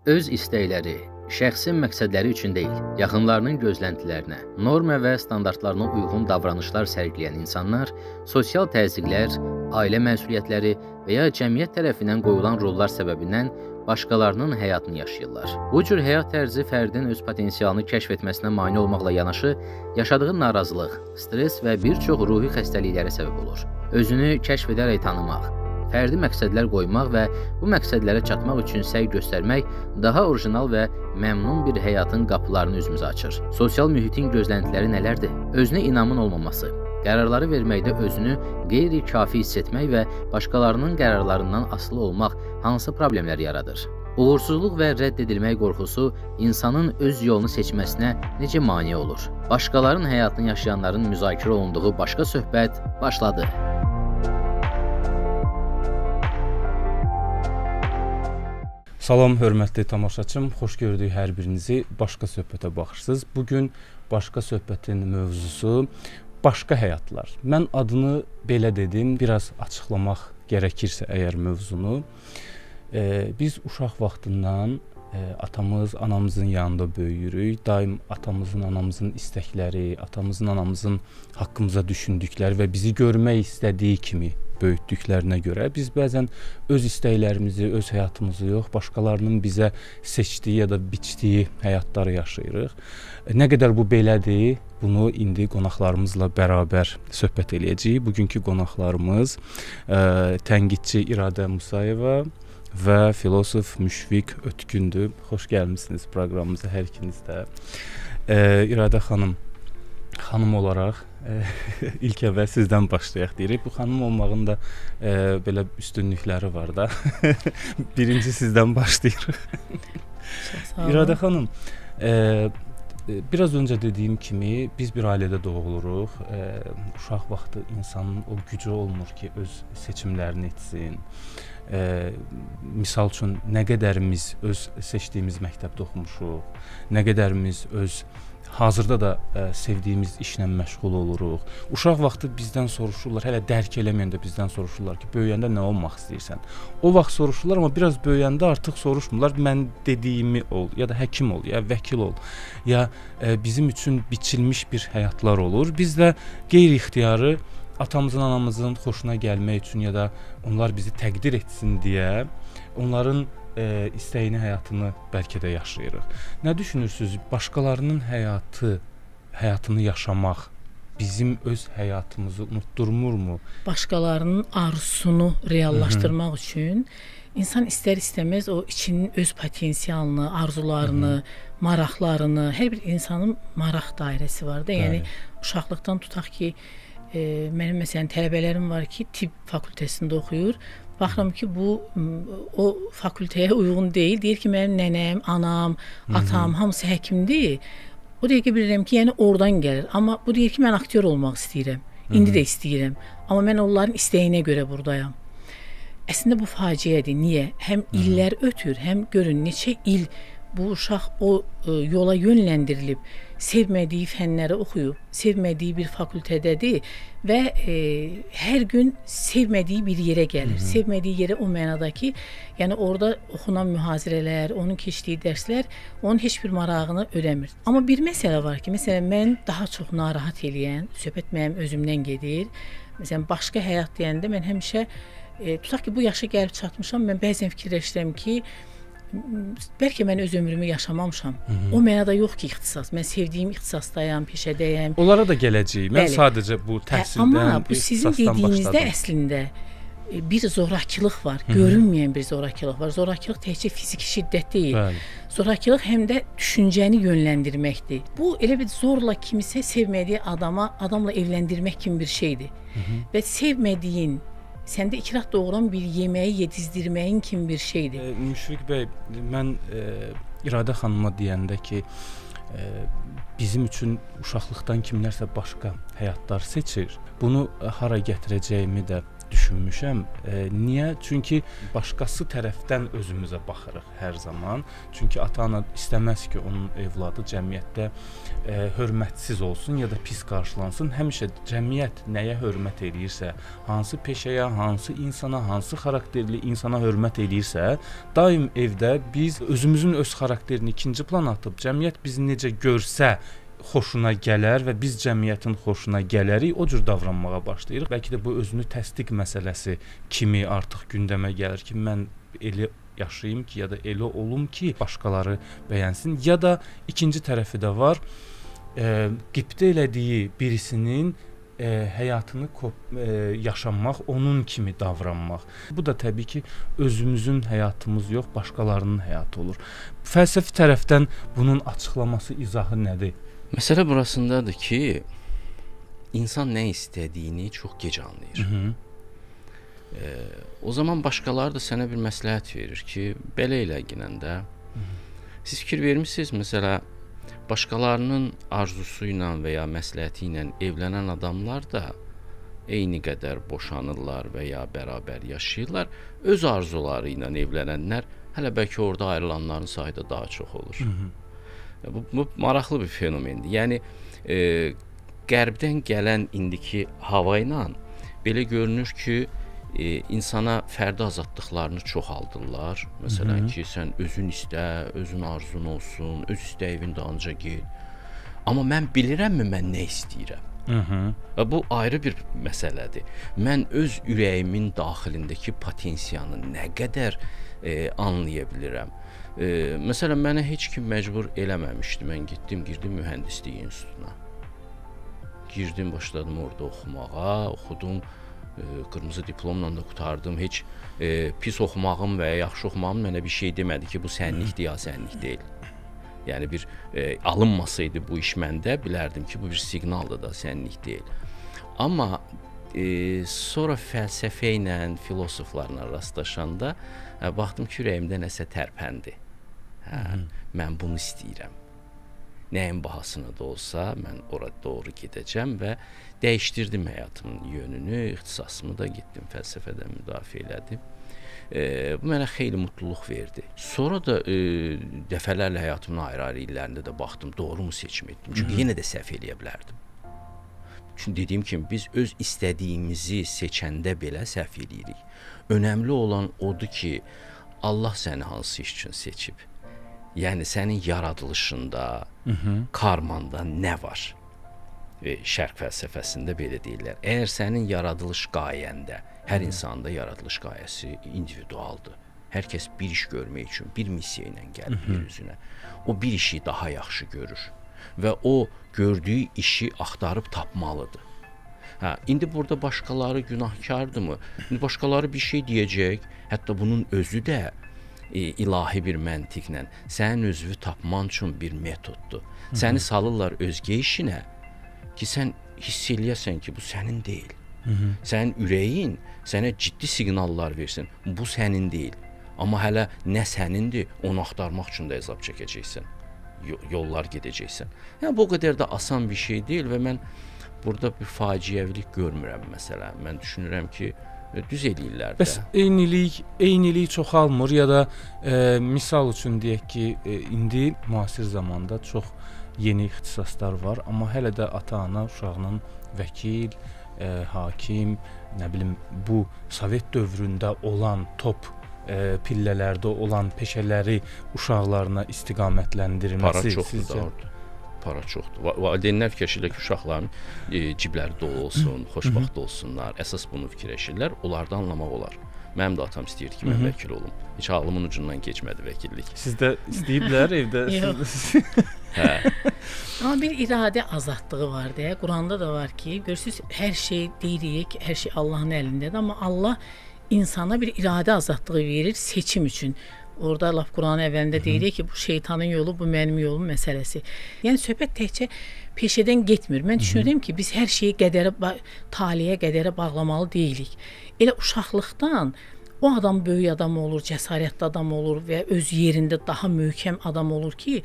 Öz istəkləri, şəxsi məqsədləri üçün deyil, yaxınlarının gözləntilərinə, norma və standartlarına uyğun davranışlar sərgiləyən insanlar sosial təzyiqlər, ailə məsuliyyətləri və ya cəmiyyət tərəfindən qoyulan rollar səbəbindən başqalarının həyatını yaşayırlar. Bu cür həyat tərzi fərdin öz potensialını kəşf etməsinə mane olmaqla yanaşı, yaşadığı narazılıq, stres və bir çox ruhi xəstəliklərə səbəb olur. Özünü kəşf edərək tanımaq, fərdi məqsədlər qoymaq və bu məqsədlərə çatmaq üçün səy göstərmək daha orijinal və məmnun bir həyatın qapılarını üzümüzə açır. Sosial mühitin gözləntiləri nələrdir? Özünə inamın olmaması, qərarları verməkdə özünü qeyri-kafi hiss etmək və başqalarının qərarlarından asılı olmaq hansı problemlər yaradır? Uğursuzluq və rədd edilmək qorxusu insanın öz yolunu seçməsinə necə mane olur? Başqalarının həyatını yaşayanların müzakirə olunduğu başqa söhbət başladı. Salam, hörmətli tamaşaçım, xoş gördük hər birinizi. Başqa söhbətə baxırsınız. Bugün başqa söhbətin mövzusu başqa həyatlar. Mən adını belə dedim, biraz açıqlamaq gərəkirsə əgər mövzunu. Biz uşaq vaxtından atamız, anamızın yanında böyüyürük. Daim atamızın, anamızın istəkləri, atamızın, anamızın haqqımıza düşündükləri və bizi görmək istədiyi kimi böyütdüklərinə görə biz bəzən öz istəklərimizi, öz həyatımızı yox, başqalarının bizə seçdiyi ya da biçdiyi həyatları yaşayırıq. Nə qədər bu belədir, bunu indi qonaqlarımızla bərabər söhbət eləyəcəyik. Bugünkü qonaqlarımız tənqidçi İradə Musayeva və filosof Müşfiq Ötkündür. Xoş gəlmisiniz proqramımıza hər ikiniz də. İradə xanım, xanım olaraq ilk əvvəl sizdən başlayaq deyirik. Bu xanım olmağın da belə üstünlükləri var da. Birinci sizdən başlayırıq. İradə xanım, biraz öncə dediyim kimi biz bir ailədə doğuluruq. Uşaq vaxtı insanın o gücü olmur ki, öz seçimlərini etsin. Misal üçün, nə qədərimiz öz seçdiyimiz məktəbdə oxumuşuq, nə qədərimiz öz hazırda da sevdiyimiz işlə məşğul oluruq. Uşaq vaxtı bizdən soruşurlar, hələ dərk eləməyəndə bizdən soruşurlar ki, böyüyəndə nə olmaq istəyirsən? O vaxt soruşurlar, amma biraz böyüyəndə artıq soruşmurlar, mən dediyimi ol, ya da həkim ol, ya vəkil ol, ya bizim üçün biçilmiş bir həyatlar olur. Biz də qeyri-ixtiyarı atamızın, anamızın xoşuna gəlmək üçün ya da onlar bizi təqdir etsin deyə onların istəyini, həyatını bəlkə də yaşayırıq. Nə düşünürsünüz? Başqalarının həyatını yaşamaq bizim öz həyatımızı unutdurmurmu? Başqalarının arzusunu reallaşdırmaq üçün insan istər-istəməz o içinin öz potensialını, arzularını, maraqlarını, hər bir insanın maraq dairəsi var da. Yəni uşaqlıqdan tutaq ki, mənim məsələn tələbələrim var ki, tibb fakültəsində oxuyur. Baxıram ki, bu o fakültəyə uyğun deyil. Deyir ki, mənim nənəm, anam, atam, hamısı həkimdir. O dəqiqə bilirəm ki, yəni oradan gəlir. Amma bu deyir ki, mən aktyor olmaq istəyirəm. İndi də istəyirəm. Amma mən onların istəyinə görə buradayam. Əslində bu faciədir. Niyə? Həm illər ötür, həm görün neçə il bu uşaq o yola yönləndirilib, sevmədiyi fənləri oxuyub, sevmədiyi bir fakültədədir və hər gün sevmədiyi bir yerə gəlir. Sevmədiyi yerə o mənada ki, yəni orada oxunan mühazirələr, onun keçdiyi dərslər onun heç bir marağını ödəmir. Amma bir məsələ var ki, məsələn, mən daha çox narahat eləyən, söhbət mənim özümdən gedir. Məsələn, başqa həyat deyəndə mən həmişə, tutaq ki, bu yaşa gəlib çatmışam, mən bəzən fikirləşirəm ki, bəlkə mən öz ömrümü yaşamamışam. O mənada yox ki, ixtisas. Mən sevdiyim ixtisasdayam, peşədəyəm. Onlara da gələcəyik. Mən sadəcə bu təhsildən, amma bu sizin dediyinizdə əslində bir zorakılıq var. Görünməyən bir zorakılıq var. Zorakılıq təkcə fiziki şiddət deyil. Zorakılıq həm də düşüncəni yönləndirməkdir. Bu elə bir zorla kimisə sevmədiyi adamla evləndirmək kimi bir şeydir. Və sevmədiyin, səndə ikrah doğuran bir yeməyi yedizdirməyin kimi bir şeydir. Müşfiq bəy, mən İradə xanıma deyəndə ki, bizim üçün uşaqlıqdan kimlərsə başqa həyatlar seçir. Bunu hara gətirəcəyimi də düşünmüşəm. Niyə? Çünki başqası tərəfdən özümüzə baxırıq hər zaman. Çünki ata-ana istəməz ki, onun evladı cəmiyyətdə hörmətsiz olsun ya da pis qarşılansın. Həmişə cəmiyyət nəyə hörmət eləyirsə, hansı peşəyə, hansı insana, hansı xarakterli insana hörmət eləyirsə, daim evdə biz özümüzün öz xarakterini ikinci plana atıb cəmiyyət bizi necə görsə xoşuna gələr və biz cəmiyyətin xoşuna gələrik, o cür davranmağa başlayırıq. Bəlkə də bu özünü təsdiq məsələsi kimi artıq gündəmə gəlir ki, mən elə yaşayım ki, ya da elə olum ki, başqaları bəyənsin. Ya da ikinci tərəfi də var, qibtə elədiyi birisinin həyatını yaşamaq, onun kimi davranmaq. Bu da təbii ki, özümüzün həyatımız yox, başqalarının həyatı olur. Fəlsəfi tərəfdən bunun açıqlaması, izahı nədir? Məsələ burasındadır ki, insan nə istədiyini çox gec anlayır. O zaman başqaları da sənə bir məsləhət verir ki, belə eləginən də. Siz fikir vermişsiniz, məsələ, başqalarının arzusu ilə və ya məsləhəti ilə evlənən adamlar da eyni qədər boşanırlar və ya bərabər yaşayırlar. Öz arzuları ilə evlənənlər hələ bəlkə orada ayrılanların sayı da daha çox olur. Bu maraqlı bir fenomendir. Yəni, qərbdən gələn indiki hava ilə belə görünür ki, insana fərdi azadlıqlarını çoxaldırlar. Məsələn ki, sən özün istə, özün arzun olsun, öz istəyimin dalınca get. Amma mən bilirəmmi mən nə istəyirəm? Bu ayrı bir məsələdir. Mən öz ürəyimin daxilindəki potensiyanı nə qədər anlaya bilirəm? Məsələn, mənə heç kim məcbur eləməmişdi. Mən girdim mühəndislik institutuna. Girdim, başladım orada oxumağa, oxudum, qırmızı diplomla da qutardım. Heç pis oxumağım və ya yaxşı oxumağım mənə bir şey demədi ki, bu sənlikdir ya sənlik deyil. Yəni bir alınmasaydı bu iş məndə, bilərdim ki, bu bir siqnaldır da, sənlik deyil. Amma sonra fəlsəfə ilə, filosoflarla rastlaşanda baxdım ki, ürəyimdə nəsə tərpəndi. Mən bunu istəyirəm. Nəyin bahasına da olsa, mən ora doğru gedəcəm və dəyişdirdim həyatımın yönünü, ixtisasımı da getdim, fəlsəfədən müdafiə elədim. Bu mənə xeyli mutluluq verdi. Sonra da dəfələrlə həyatımın ayrı-ayrı illərində də baxdım, doğru mu seçim etdim? Çünki yenə də səhv eləyə bilərdim. Çünki dediyim kimi, biz öz istədiyimizi seçəndə belə səhv eləyirik. Önəmli olan odur ki, Allah səni hansı iş üçün seçib? Yəni, sənin yaradılışında, karmanda nə var? Şərq fəlsəfəsində belə deyirlər. Əgər sənin yaradılış qayəndə, hər insanda yaradılış qayəsi individualdır. Hər kəs bir iş görmək üçün, bir missiya ilə gəlib yer üzünə. O bir işi daha yaxşı görür və o gördüyü işi axtarıb tapmalıdır. İndi burada başqaları günahkardırmı? Başqaları bir şey deyəcək, hətta bunun özü də ilahi bir məntiqlə sənin özünü tapman üçün bir metoddur. Səni salırlar özgə işinə ki, sən hiss eləyəsən ki, bu sənin deyil. Sənin ürəyin sənə ciddi siqnallar versin, bu sənin deyil. Amma hələ nə sənindir, onu axtarmaq üçün də əzab çəkəcəksən, yollar gedəcəksən. Yəni, bu qədər də asan bir şey deyil və mən burada bir faciəvilik görmürəm məsələn. Mən düşünürəm ki, düz eləyirlər də. Bəs eynilik çoxalmır ya da misal üçün deyək ki, indi müasir zamanda çox yeni ixtisaslar var, amma hələ də ata-ana uşağının vəkil, hakim, nə bilim, bu Sovet dövründə olan top pillələrdə olan peşələri uşaqlarına istiqamətləndirməsi. Para çoxdur da orada. Para çoxdur. Valideynlər fikirləşirlər ki, uşaqların cibləri dolu olsun, xoşbəxt olsunlar. Əsas bunu fikirləşirlər. Onlarda anlamaq olar. Mənim də atam istəyirdi ki, mən vəkil olum. Heç ağlımın ucundan keçmədi vəkillik. Sizdə istəyiblər evdə? Amma bir iradə azadlığı var deyə. Quranda da var ki, görürsüz, hər şey deyirik, hər şey Allahın əlindədir, amma Allah insana bir iradə azadlığı verir seçim üçün. Orada laf Quranın əvvəlində deyirik ki, bu şeytanın yolu, bu mənim yolum məsələsi. Yəni söhbət təkcə peşədən getmir. Mən düşünürəm ki, biz hər şeyi taleyə, qədərə bağlamalı deyilik. Elə uşaqlıqdan o adam böyük adam olur, cəsarətli adam olur və öz yerində daha möhkəm adam olur ki,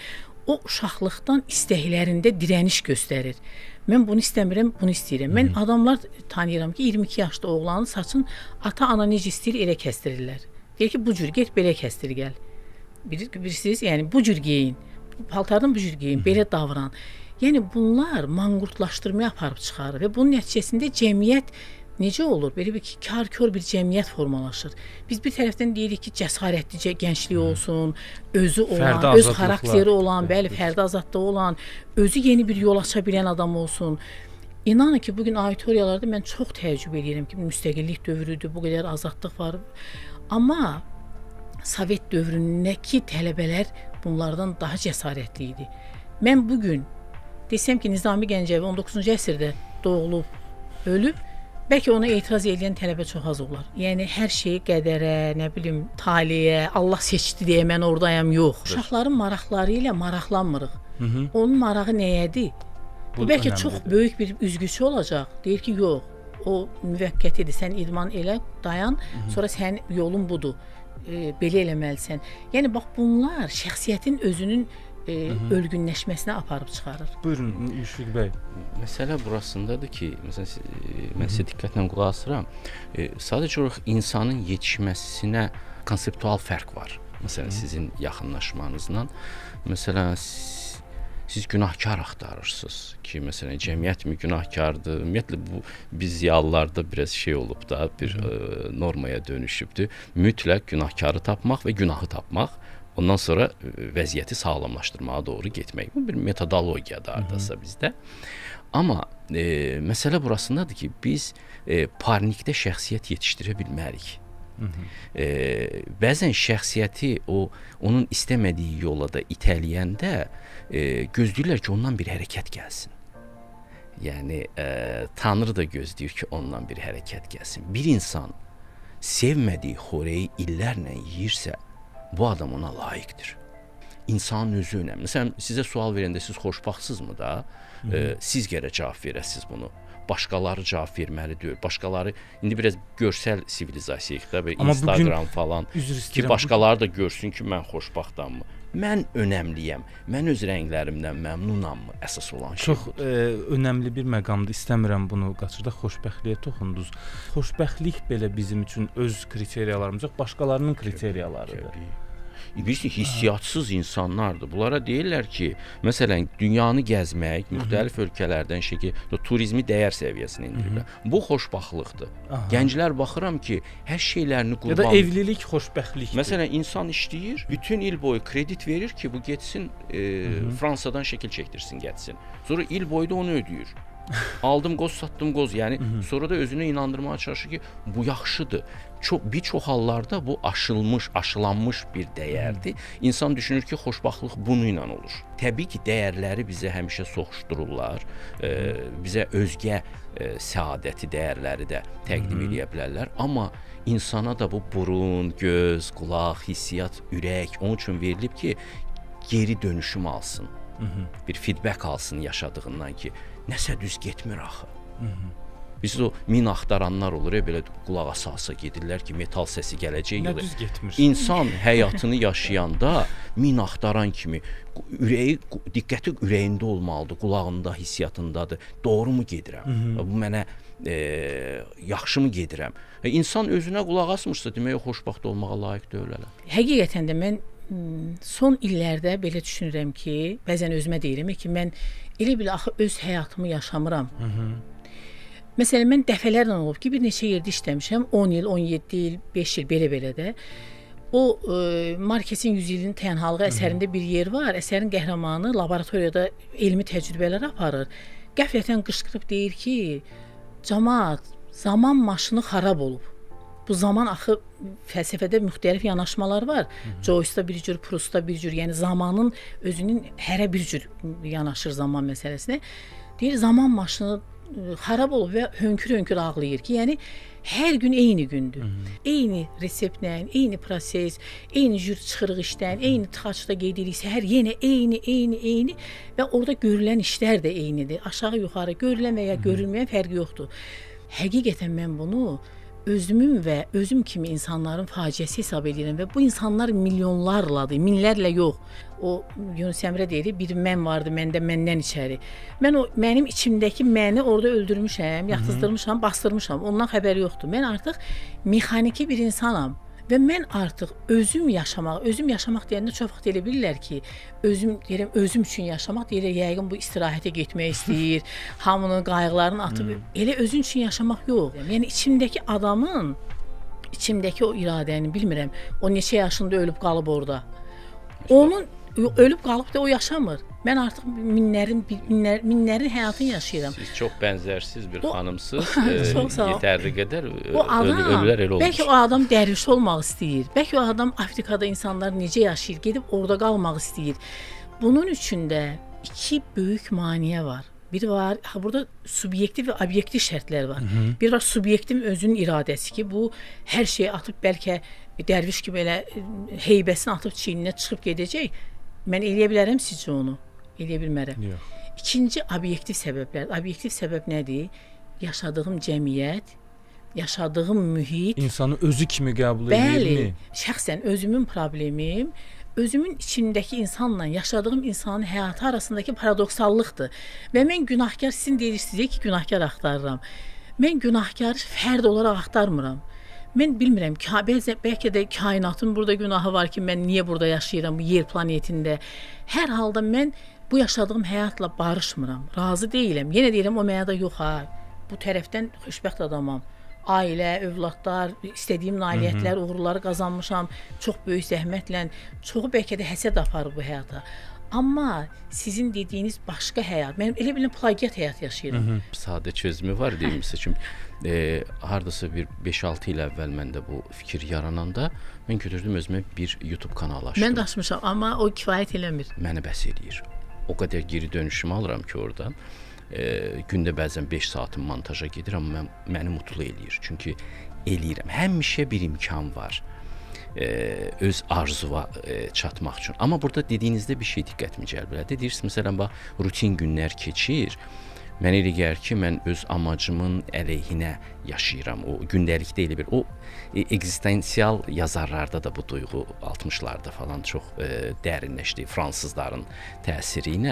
o uşaqlıqdan istəklərində dirəniş göstərir. Mən bunu istəmirəm, bunu istəyirəm. Mən adamlar tanıyıram ki, 22 yaşlı oğlanın saçın ata-ana necə istəyir elə kəstirirlər. Deyir ki, bu cür get, belə kəstir gəl. Bilirsiniz, yəni bu cür geyin, paltardan bu cür geyin, belə davran. Yəni bunlar manqurtlaşdırmaya aparıb çıxarır və bunun nəticəsində cəmiyyət necə olur? Belə bir kar-kör bir cəmiyyət formalaşır. Biz bir tərəfdən deyirik ki, cəsarətli gənclik olsun, özü olan, öz xarakteri olan, bəli, fərdi azadlığı olan, özü yeni bir yol aça bilən adam olsun. İnanın ki, bugün auditoriyalarda mən çox təəccüb edirəm ki, müstəqillik dövrüdür, bu qədər azadlıq var. Amma Sovet dövründəki tələbələr bunlardan daha cəsarətli idi. Mən bugün desəm ki, Nizami Gəncəvi 19-cu əsrdə doğulub, ölüb, bəlkə ona etiraz edən tələbə çox az olar. Yəni hər şey qədərə, nə bilim, taleyə, Allah seçdi deyə mən oradayam, yox. Uşaqların maraqları ilə maraqlanmırıq. Onun marağı nəyədir? Bu bəlkə çox böyük bir üzgüçü olacaq. Deyir ki, yox, o müvəqqətidir. Sən idman elə, dayan, sonra sənin yolun budur. Belə eləməlisən. Yəni bax bunlar şəxsiyyətin özünün ölgünləşməsinə aparıb çıxarır. Buyurun Müşfiq bəy. Məsələ burasındadır ki, məsələn mən sizə diqqətlə qulaq asıram. Sadəcə olaraq insanın yetişməsinə konseptual fərq var. Məsələn sizin yaxınlaşmanızla, məsələn siz günahkar axtarırsınız ki, məsələn cəmiyyət mi günahkardır? Ümumiyyətlə bu biz ziyalılarda biraz şey olub da, bir normaya dönüşübdür. Mütləq günahkarı tapmaq və günahı tapmaq. Ondan sonra vəziyyəti sağlamlaşdırmağa doğru getmək. Bu bir metodologiyadır hardasa bizdə. Amma məsələ burasındadır ki, biz parnikdə şəxsiyyət yetişdirə bilmərik. Bəzən şəxsiyyəti onun istəmədiyi yola da itələyəndə gözləyirlər ki, ondan bir hərəkət gəlsin. Yəni Tanrı da gözləyir ki, ondan bir hərəkət gəlsin. Bir insan sevmədiyi xörəyi illərlə yeyirsə, bu adam ona layiqdir. İnsanın özü önəmli. Məsələn, sizə sual verəndə siz xoşbaxtsınızmı da? Siz gərək cavab verəsiniz bunu. Başqaları cavab verməli deyil. Başqaları indi biraz görsəl sivilizasiyayıq da, belə Instagram falan ki, başqaları da görsün ki, mən xoşbaxtdammı? Mən önəmliyəm. Mən öz rənglərimdən məmnunam mı? Əsas olan şey. Çox önəmli bir məqamdır. İstəmirəm bunu qaçırdaq. Xoşbəxtliyə toxundunuz. Xoşbəxtlik belə bizim üçün öz kriteriyalarımız yox, başqalarının kriteriyalarıdır. Bilirsiniz, hissiyatsız insanlardır. Bunlara deyirlər ki, məsələn, dünyanı gəzmək, müxtəlif ölkələrdən turizmi dəyər səviyyəsinə endirirlər. Bu xoşbaxtlıqdır. Gənclər baxıram ki, hər şeylərini qurban... Ya da evlilik xoşbəxtlikdir. Məsələn, insan işləyir, bütün il boyu kredit verir ki, bu getsin Fransadan şəkil çəkdirsin, getsin. Sonra il boyu da onu ödəyir. Aldım qoz, satdım qoz. Yəni sonra da özünü inandırmağa çalışır ki, bu yaxşıdır. Bir çox hallarda bu aşılanmış bir dəyərdir. İnsan düşünür ki, xoşbaxtlıq bununla olur. Təbii ki, dəyərləri bizə həmişə soxuşdururlar. Bizə özgə səadəti dəyərləri də təqdim edə bilərlər. Amma insana da bu burun, göz, qulaq, hissiyat, ürək onun üçün verilib ki, geri dönüşüm alsın. Bir feedback alsın yaşadığından ki, nəsə düz getmir axı. Biz o min axtaranlar olur, belə qulaq asa gedirlər ki, metal səsi gələcək. Nə düz getmir? İnsan həyatını yaşayanda min axtaran kimi ürəyi, diqqəti ürəyində olmalıdır, qulağında, hissiyatındadır. Doğru mu gedirəm? Bu mənə yaxşı mı gedirəm? İnsan özünə qulaq asmırsa, demək o xoşbaxt olmağa layiq deyil hələ. Həqiqətən də mən son illərdə belə düşünürəm ki, bəzən özümə deyirəm ki, mən elə-belə axı öz həyatımı yaşamıram. Məsələn, mən dəfələrlə olub ki, bir neçə yerdə işləmişəm, 10 il, 17 il, 5 il, belə-belə də. O Markesin 100 ilinin tənhalığı əsərində bir yer var. Əsərin qəhrəmanı laboratoriyada elmi təcrübələr aparır. Qəflətən qışqırıb deyir ki, camaat, zaman maşını xarab olub. Bu zaman axı fəlsəfədə müxtəlif yanaşmalar var. Joyce'da bir cür, Proust'da bir cür, yəni zamanın özünün hərə bir cür yanaşır zaman məsələsinə. Deyir, zaman maşını xarab olub və hönkür-hönkür ağlayır ki, yəni hər gün eyni gündür. Eyni reseptlə, eyni proses, eyni cür çıxırıq işdən, eyni tıxacda qeyd edirik, hər yenə eyni və orada görülən işlər də eynidir. Aşağı-yuxarı görülən və ya görülməyən fərqi yoxdur. Həqiqətən mən bunu özümün və özüm kimi insanların faciəsi hesab edirəm və bu insanlar milyonlarladır, minlərlə yox. O Yunus Əmrə deyir, bir mən vardı, məndə məndən içəri. Mən o mənim içimdəki məni orada öldürmüşəm, yatızdırmışam, bastırmışam. Ondan xəbəri yoxdur. Mən artıq mexaniki bir insanam. Və mən artıq özüm yaşamaq deyəndə çox vaxt elə bilirlər ki, deyirəm, özüm üçün yaşamaq, deyirlər, yəqin bu istirahətə getmək istəyir, hamının qayğılarını atıb, elə özün üçün yaşamaq yox. Yəni, içimdəki adamın, içimdəki o iradəni, bilmirəm, o neçə yaşında ölüb qalıb orada. Onun ölüb qalıb da o yaşamır. Mən artıq minlərin həyatını yaşayıram. Siz çox bənzərsiz bir xanımsınız. Çox sağ ol. Yetərli qədər ölülər elə olmuş. Bəlkə o adam dərviş olmaq istəyir. Bəlkə o adam Afrikada insanlar necə yaşayır, gedib orada qalmaq istəyir. Bunun üçün də iki böyük maneə var. Biri var, burada subyektiv və obyektiv şərtlər var. Bir var subyektiv özünün iradəsi ki, bu hər şeyi atıb bəlkə dərviş kimi elə heybəsini atıb çiyninə çıxıb gedəcək. Mən eləyə bilərəm sizcə onu? Eləyə bilmərəm. İkinci, obyektiv səbəblər. Obyektiv səbəb nədir? Yaşadığım cəmiyyət, yaşadığım mühit. İnsanı özü kimi qəbul edirmi? Bəli, şəxsən özümün problemim, özümün içindəki insanla yaşadığım insanın həyatı arasındakı paradoksallıqdır. Və mən günahkar, sizin deyirsiniz ki, günahkar axtarıram. Mən günahkarı fərd olaraq axtarmıram. Mən bilmirəm, bəlkə də kainatın burada günahı var ki, mən niyə burada yaşayıram bu yer planetində. Hər halda mən bu yaşadığım həyatla barışmıram, razı deyiləm. Yenə deyirəm, o mənada yox ha, bu tərəfdən xoşbəxt adamam. Ailə, övladlar, istədiyim nailiyyətlər, uğurları qazanmışam, çox böyük zəhmətlə, çoxu bəlkə də həsəd aparır bu həyata. Amma sizin dediyiniz başqa həyat, mən elə bilin plagiat həyat yaşayıram. Sadə çözümü var deyim, misal üçün, hardasa bir 5-6 il əvvəl məndə bu fikir yarananda, mən götürdüm özümə bir YouTube kanalı açdım. Mən də açmışam, amma o kifayət eləmir. Məni bəs eləyir. O qədər geri dönüşümü alıram ki, oradan. Gündə bəzən 5 saatım montaja gedir, amma məni mutlu eləyir. Çünki eləyirəm. Həmişə bir imkan var öz arzuva çatmaq üçün. Amma burada dediyinizdə bir şey diqqətimi cəlb elədi. Deyirsiniz, məsələn, rutin günlər keçir. Mən elə gəlir ki, mən öz amacımın əleyhinə yaşayıram. O gündəlikdə elə bir, o ekzistensial yazarlarda da bu duyğu 60-larda falan çox dərinləşdi. Fransızların təsiri ilə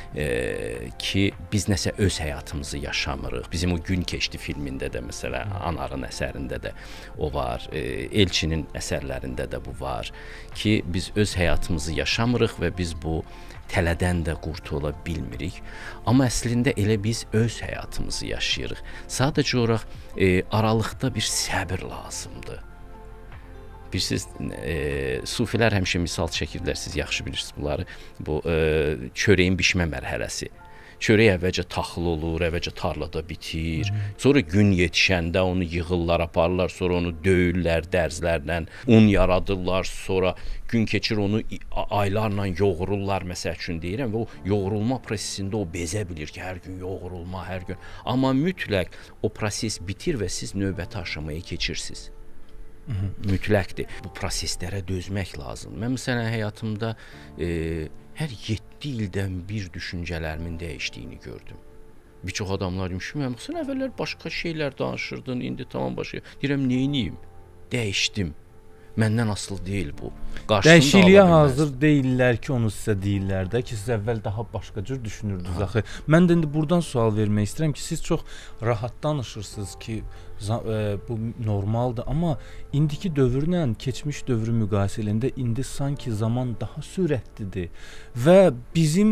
ki, biz nəsə öz həyatımızı yaşamırıq. Bizim o Gün keçdi filmində də, məsələn, Anarın əsərində də o var. Elçinin əsərlərində də bu var ki, biz öz həyatımızı yaşamırıq və biz bu tələdən də qurtula bilmirik. Amma əslində elə biz öz həyatımızı yaşayırıq. Sadəcə olaraq aralıqda bir səbir lazımdır. Bilirsiniz, sufilər həmişə misal çəkirlər, siz yaxşı bilirsiniz bunları. Bu çörəyin bişmə mərhələsi. Çörək əvvəlcə taxıl olur, əvvəlcə tarlada bitir. Sonra gün yetişəndə onu yığırlar, aparırlar, sonra onu döyürlər dərzlərlə, un yaradırlar, sonra gün keçir onu aylarla yoğururlar, məsəl üçün deyirəm, və o yoğurulma prosesində o bezə bilir ki, hər gün yoğurulma, hər gün. Amma mütləq o proses bitir və siz növbəti aşamaya keçirsiniz. Mütləqdir. Bu proseslərə dözmək lazım. Mən məsələn həyatımda hər 7 ildən bir düşüncələrimin dəyişdiyini gördüm. Bir çox adamlar demişəm, sən əvvəllər başqa şeylər danışırdın, indi tamam başqa. Deyirəm, neyniyim? Dəyişdim. Məndən asılı deyil bu. Dəyişikliyə hazır deyirlər ki, onu sizə deyirlər də ki, siz əvvəl daha başqa cür düşünürdünüz axı. Mən də indi buradan sual vermək istəyirəm ki, siz çox rahat danışırsınız ki, bu normaldır, amma indiki dövrlə keçmiş dövrü müqayisə edəndə indi sanki zaman daha sürətlidir və bizim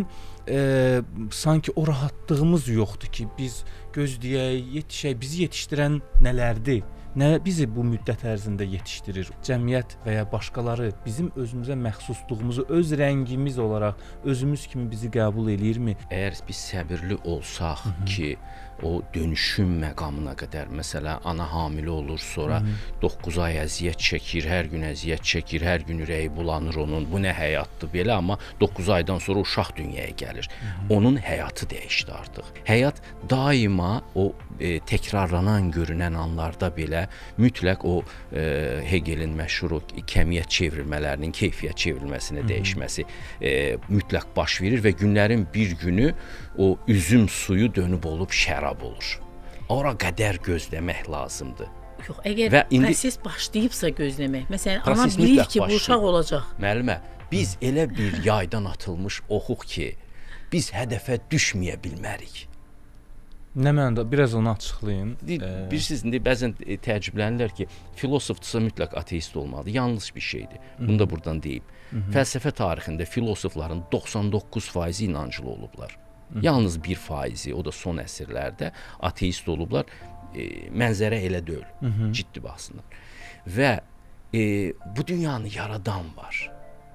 sanki o rahatlığımız yoxdur ki, biz gözləyək, yetişək, bizi yetişdirən nələrdir? Nə bizi bu müddət ərzində yetişdirir? Cəmiyyət və ya başqaları bizim özümüzə məxsusluğumuzu öz rəngimiz olaraq özümüz kimi bizi qəbul eləyirmi? Əgər biz səbirli olsaq ki, o dönüşüm məqamına qədər, məsələn, ana hamilə olur, sonra 9 ay əziyyət çəkir, hər gün əziyyət çəkir, hər gün ürəyi bulanır onun, bu nə həyatdır belə, amma 9 aydan sonra uşaq dünyaya gəlir. Onun həyatı dəyişdi artıq. Həyat daima o təkrarlanan görünən anlarda belə mütləq o Hegelin məşhur o kəmiyyət çevrilmələrinin keyfiyyət çevrilməsinə dəyişməsi mütləq baş verir və günlərin bir günü o üzüm suyu dönüb olub şərab olur. Ora qədər gözləmək lazımdır. Yox, əgər Və indi proses başlayıbsa gözləmək. Məsələn, ana Proses bilir mütləq ki, bu başlayıb. uşaq olacaq. Müəllimə, biz elə bir yaydan atılmış oxuq ki, biz hədəfə düşməyə bilmərik. Nə mənada biraz onu açıqlayın. Bilirsiniz, indi bəzən təəccüblənirlər ki, filosofdursa mütləq ateist olmalıdır. Yanlış bir şeydir. Bunu da buradan deyim. Fəlsəfə tarixində filosofların 99% inanclı olublar. Yalnız 1%, o da son əsrlərdə ateist olublar. Mənzərə elə deyil, ciddi baxsınlar. Və bu dünyanı yaradan var.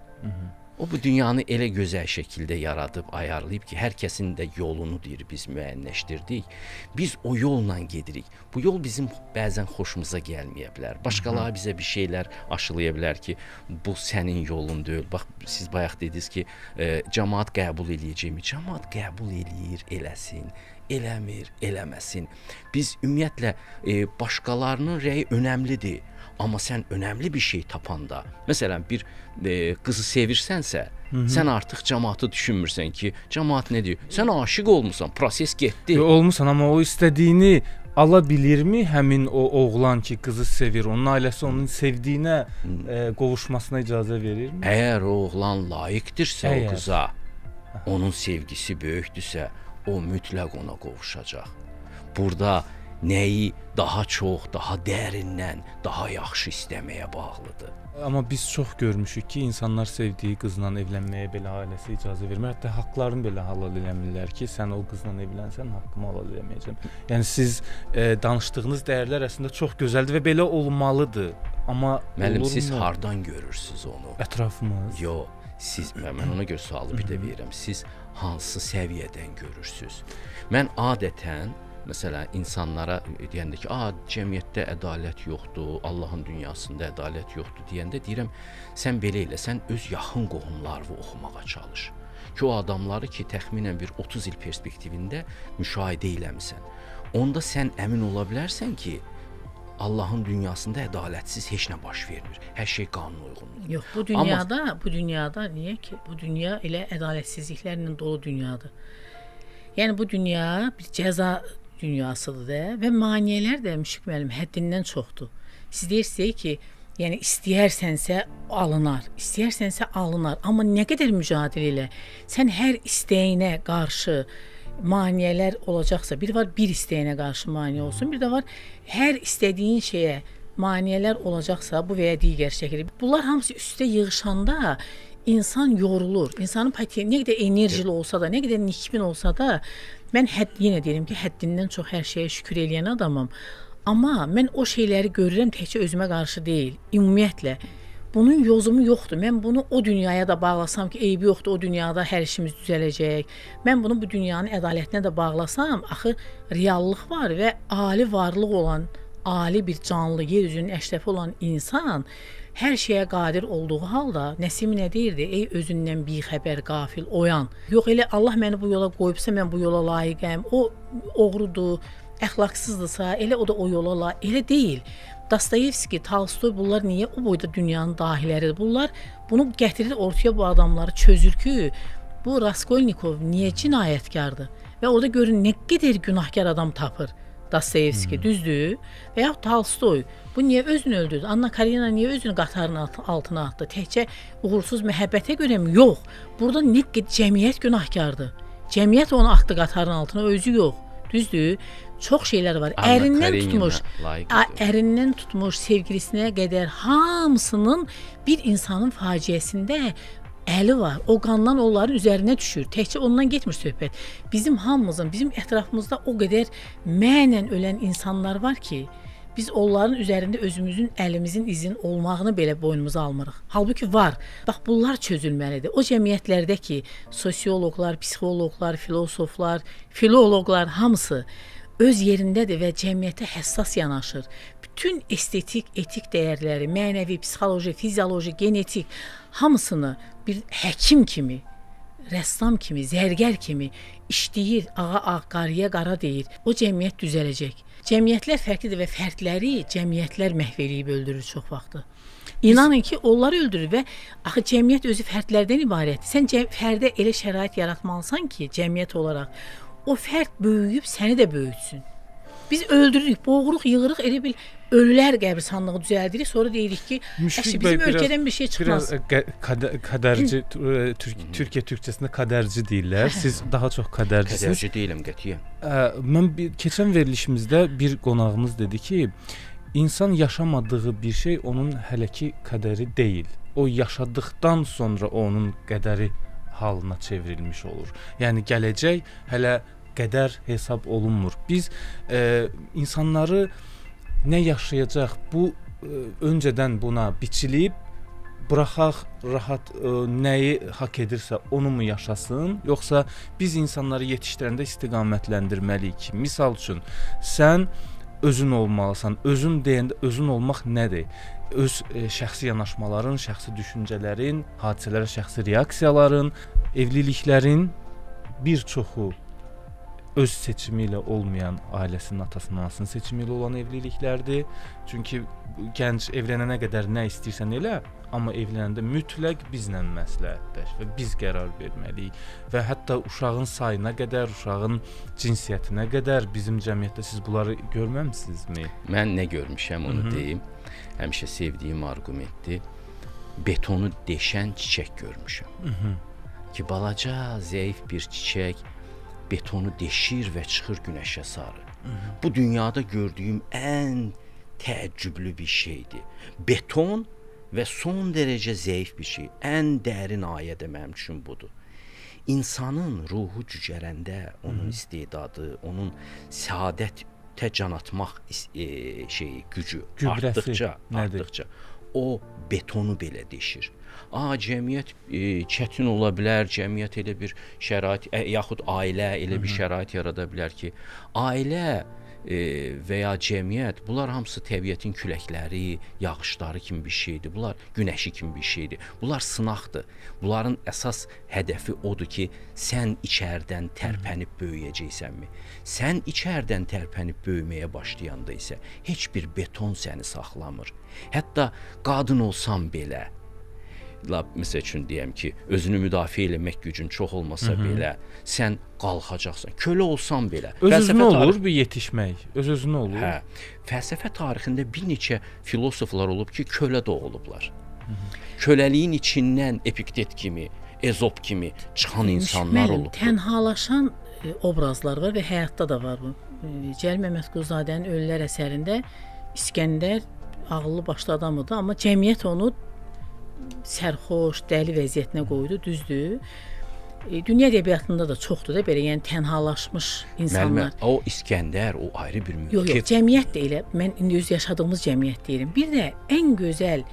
O bu dünyanı elə gözəl şəkildə yaradıb, ayarlayıb ki, hər kəsin də yolunu deyir, biz müəyyənləşdirdik. Biz o yolla gedirik. Bu yol bizim bəzən xoşumuza gəlməyə bilər. Başqaları bizə bir şeylər aşılaya bilər ki, bu sənin yolun deyil. Bax, siz bayaq dediniz ki, cəmaət qəbul eləyəcəkmi? Cəmaət qəbul eləyir, eləsin, eləmir, eləməsin. Biz ümumiyyətlə, başqalarının rəyi önəmlidir. Amma sən önəmli bir şey tapanda, məsələn, bir qızı sevirsənsə, sən artıq cəmaatı düşünmürsən ki, cəmaat nə deyir? Sən aşiq olmusan, proses getdi. Olmusan, amma o istədiyini ala bilirmi həmin o oğlan ki, qızı sevir, onun ailəsi onun sevdiyinə qovuşmasına icazə verirmi? Əgər o oğlan layiqdirsə o qıza, onun sevgisi böyükdürsə, o mütləq ona qovuşacaq. Burada nəyi daha çox, daha dərindən, daha yaxşı istəməyə bağlıdır. Amma biz çox görmüşük ki, insanlar sevdiyi qızla evlənməyə belə ailəsi icazə vermir. Hətta haqqlarını belə halal eləmirlər ki, sən o qızla evlənsən, haqqımı halal eləməyəcəm. Yəni siz danışdığınız dəyərlər əslində çox gözəldir və belə olmalıdır. Amma müəllim, siz hardan görürsüz onu? Ətrafımız. Yox, siz mən ona görə sualı bir də verirəm. Siz hansı səviyyədən görürsüz? Mən adətən məsələn, insanlara deyəndə ki, cəmiyyətdə ədalət yoxdur, Allahın dünyasında ədalət yoxdur deyəndə deyirəm, sən belə elə, sən öz yaxın qohumlarını oxumağa çalış. Ki, o adamları ki, təxminən bir 30 il perspektivində müşahidə eləmisən. Onda sən əmin ola bilərsən ki, Allahın dünyasında ədalətsiz heç nə baş vermir. Hər şey qanuna uyğundur. Yox, bu dünyada niyə ki, bu dünya elə ədalətsizliklərlə dolu dünyadır. Yəni bu dünya bir cəza dünyasıdır da və maneələr də Müşfiq müəllim həddindən çoxdur. Siz deyirsiniz ki, yəni istəyirsənsə alınar, istəyirsənsə alınar, amma nə qədər mücadilə ilə sən hər istəyinə qarşı maneələr olacaqsa, bir var bir istəyinə qarşı maneə olsun, bir də var hər istədiyin şeyə maneələr olacaqsa, bu və ya digər şəkildə. Bunlar hamısı üstə yığışanda insan yorulur. İnsanın nə qədər enerjili olsa da, nə qədər nikbin olsa da, mən yenə deyirəm ki, həddindən çox hər şeyə şükür eləyən adamam. Amma mən o şeyləri görürəm təkcə özümə qarşı deyil, ümumiyyətlə. Bunun yozumu yoxdur. Mən bunu o dünyaya da bağlasam ki, eybi yoxdur, o dünyada hər işimiz düzələcək. Mən bunu bu dünyanın ədalətinə də bağlasam, axı reallıq var və ali varlıq olan, ali bir canlı, yer üzünün əşrəfi olan insan hər şeyə qadir olduğu halda Nəsimi nə deyirdi? Ey özündən bixəbər, qafil, oyan. Yox, elə Allah məni bu yola qoyubsa, mən bu yola layiqəm. O oğrudur, əxlaqsızdırsa, elə o da o yola layiq. Elə deyil. Dostoyevski, Tolstoy bunlar niyə o boyda dünyanın dahiləridir? Bunlar bunu gətirir ortaya, bu adamları çözür ki, bu Raskolnikov niyə cinayətkardır? Və orada görün nə qədər günahkar adam tapır. Dostoyevski, düzdür? Və ya Tolstoy, bu niyə özünü öldürdü? Anna Karenina niyə özünü qatarın altına atdı? Təkcə uğursuz məhəbbətə görəmi? Yox. Burada nə qədər cəmiyyət günahkardır. Cəmiyyət onu atdı qatarın altına, özü yox. Düzdür? Çox şeylər var. Ərindən tutmuş sevgilisinə qədər hamısının bir insanın faciəsində əli var. O qandan onların üzərinə düşür. Təkcə ondan getmir söhbət. Bizim hamımızın, bizim ətrafımızda o qədər mənən ölən insanlar var ki, biz onların üzərində özümüzün, əlimizin izin olmağını belə boynumuza almırıq. Halbuki var. Bax, bunlar çözülməlidir. O cəmiyyətlərdə ki, sosioloqlar, psixoloqlar, filosoflar, filoloqlar hamısı öz yerindədir və cəmiyyətə həssas yanaşır. Bütün estetik, etik dəyərləri, mənəvi, psixoloji, fizioloji, genetik hamısını bir həkim kimi, rəssam kimi, zərgər kimi işləyir, ağa, qarıya qara deyir. O cəmiyyət düzələcək. Cəmiyyətlər fərqlidir və fərdləri cəmiyyətlər məhv eləyib öldürür çox vaxtı. İnanın ki, onları öldürür və axı cəmiyyət özü fərdlərdən ibarətdir. Sən fərdə elə şərait yaratmalısan ki, cəmiyyət olaraq o fərd böyüyüb səni də böyütsün. Biz öldürürük, boğuruq, yığırıq, elə bil ölülər qəbristanlığı düzəldirik, sonra deyirik ki, Müşfiq bizim bəy ölkədən bir şey çıxmaz. Biraz qədərci, Türkiyə türkcəsində qədərci deyirlər. Siz daha çox qədərcisiniz. Qədərci deyiləm qətiyyən. Mən keçən verilişimizdə bir qonağımız dedi ki, insan yaşamadığı bir şey onun hələ ki qədəri deyil. O yaşadıktan sonra onun qədəri halına çevrilmiş olur. Yəni gələcək hələ qədər hesab olunmur. Biz insanları nə yaşayacaq bu öncədən buna biçilib buraxaq rahat nəyi haqq edirsə onu mu yaşasın, yoxsa biz insanları yetişdirəndə istiqamətləndirməliyik ki, misal üçün sən özün olmalısan. Özün deyəndə özün olmaq nədir? Öz şəxsi yanaşmaların, şəxsi düşüncələrin, hadisələrə şəxsi reaksiyaların, evliliklərin bir çoxu öz seçimi ilə olmayan ailəsinin, atasının, anasının seçimi ilə olan evliliklərdir. Çünki gənc evlənənə qədər nə istəyirsən elə, amma evlənəndə mütləq bizlə məsləhətləş və biz qərar verməliyik. Və hətta uşağın sayına qədər, uşağın cinsiyyətinə qədər bizim cəmiyyətdə siz bunları görməmisinizmi? Mən nə görmüşəm onu deyim. Həmişə sevdiyim arqumentdir. Betonu deşən çiçək görmüşəm. Ki balaca, zəif bir çiçək betonu deşir və çıxır günəşə sarı. Bu dünyada gördüyüm ən təəccüblü bir şeydir. Beton və son dərəcə zəif bir şey. Ən dərin ayə də mənim üçün budur. İnsanın ruhu cücərəndə, onun istedadı, onun səadətə can atmaq gücü artdıqca o betonu belə deşir. Cəmiyyət çətin ola bilər, cəmiyyət elə bir şərait, yaxud ailə elə bir şərait yarada bilər ki, ailə və ya cəmiyyət, bunlar hamısı təbiətin küləkləri, yağışları kimi bir şeydir. Bunlar günəşi kimi bir şeydir. Bunlar sınaqdır. Bunların əsas hədəfi odur ki, sən içərdən tərpənib böyüyəcəksənmi? Sən içərdən tərpənib böyüməyə başlayanda isə heç bir beton səni saxlamır. Hətta qadın olsan belə, məsəl üçün deyəm ki, özünü müdafiə eləmək gücün çox olmasa belə, sən qalxacaqsan. Kölə olsan belə. Öz-özünə olur bir yetişmək. Öz-özünə olur. Hə. Fəlsəfə tarixində bir neçə filosoflar olub ki, kölə doğulublar. Köləliyin içindən Epiktet kimi, Ezop kimi çıxan insanlar olub. Tənhalaşan obrazlar var və həyatda da var bu. Cəlil Məmmədquluzadənin Ölülər əsərində İskəndər ağıllı başlı adam idi, amma cəmiyyət onu sərxoş, dəli vəziyyətinə qoydu, düzdür. Dünya ədəbiyyatında da çoxdur da belə, yəni tənhalaşmış insanlar. Müəllimə, o İskəndər, o ayrı bir mülkiyyət. Yox, cəmiyyət də elə, mən indi öz yaşadığımız cəmiyyət deyirəm. Bir də ən gözəl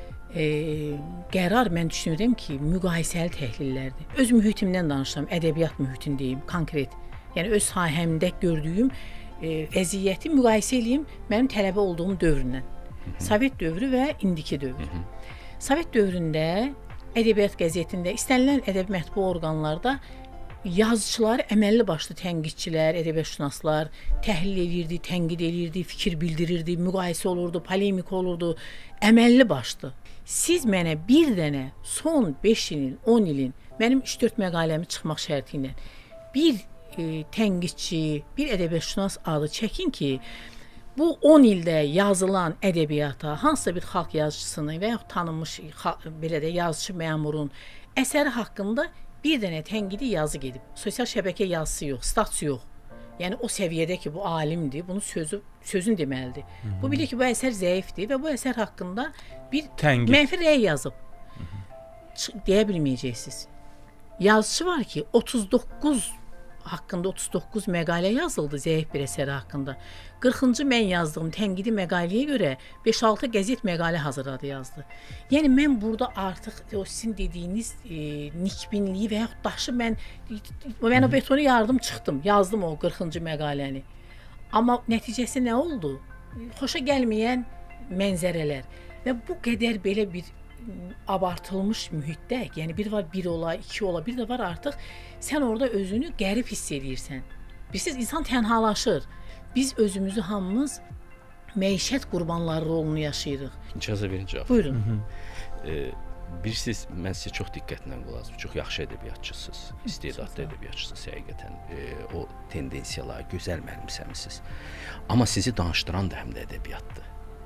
qərar mən düşünürəm ki, müqayisəli təhlillərdir. Öz mühitimdən danışıram, ədəbiyyat mühitindəyim, konkret. Yəni öz sahəmdə gördüyüm vəziyyəti müqayisə edeyim mənim tələbə olduğum dövrlə. Sovet dövrü və indiki dövr. Sovet dövründə ədəbiyyat qəzetində, istənilən ədəbi mətbu orqanlarda yazıçıları əməlli başlı tənqidçilər, ədəbiyyatşünaslar təhlil edirdi, tənqid edirdi, fikir bildirirdi, müqayisə olurdu, polemik olurdu, əməlli başlı. Siz mənə bir dənə son 5 ilin, 10 ilin mənim 3-4 məqaləmi çıxmaq şərti ilə bir tənqidçi, bir ədəbiyyatşünas adı çəkin ki, bu 10 ildə yazılan ədəbiyyata hansısa bir xalq yazıçısının və yaxud tanınmış belə də yazıçı məmurun əsəri haqqında bir dənə tənqidi yazı gedib. Sosial şəbəkə yazısı yox, statüsü yox. Yəni o səviyyədə ki, bu alimdir, bunu sözün deməlidir. Bu bilir ki, bu əsər zəifdir və bu əsər haqqında bir mənfi rəy yazıb. Deyə bilməyəcəksiniz. Yazıçı var ki, 39 məqalə yazıldı zəif bir əsəri haqqında. 40-cı mən yazdığım tənqidi məqaləyə görə 5-6 qəzet məqalə hazırladı, yazdı. Yəni mən burada artıq o sizin dediyiniz nikbinliyi və yaxud daşı mən o betonu yardım çıxdım, yazdım o 40-cı məqaləni. Amma nəticəsi nə oldu? Xoşa gəlməyən mənzərələr və bu qədər belə bir abartılmış mühitdə, yəni bir var 1 ola, 2 ola, bir də var artıq sən orada özünü qərib hiss edirsən. Bilirsiniz, insan tənhalaşır. Biz özümüzü hamımız məişət qurbanları rolunu yaşayırıq. İcazə verin cavab. Buyurun. Bilirsiniz, mən sizə çox diqqətlə qulaq asdım. Çox yaxşı ədəbiyyatçısınız, istedadlı ədəbiyyatçısınız həqiqətən. O tendensiyaları gözəl mənimsəmisiniz. Amma sizi danışdıran da həm də ədəbiyyatdır.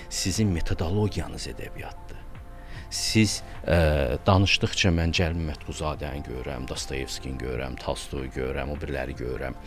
Sizin metodologiyanız ədəbiyyatdır. Siz danışdıqca mən Cəlil Məmmədquzadəni görürəm, Dostoyevskini görürəm, Tolstoyu görürəm, o biriləri görürəm.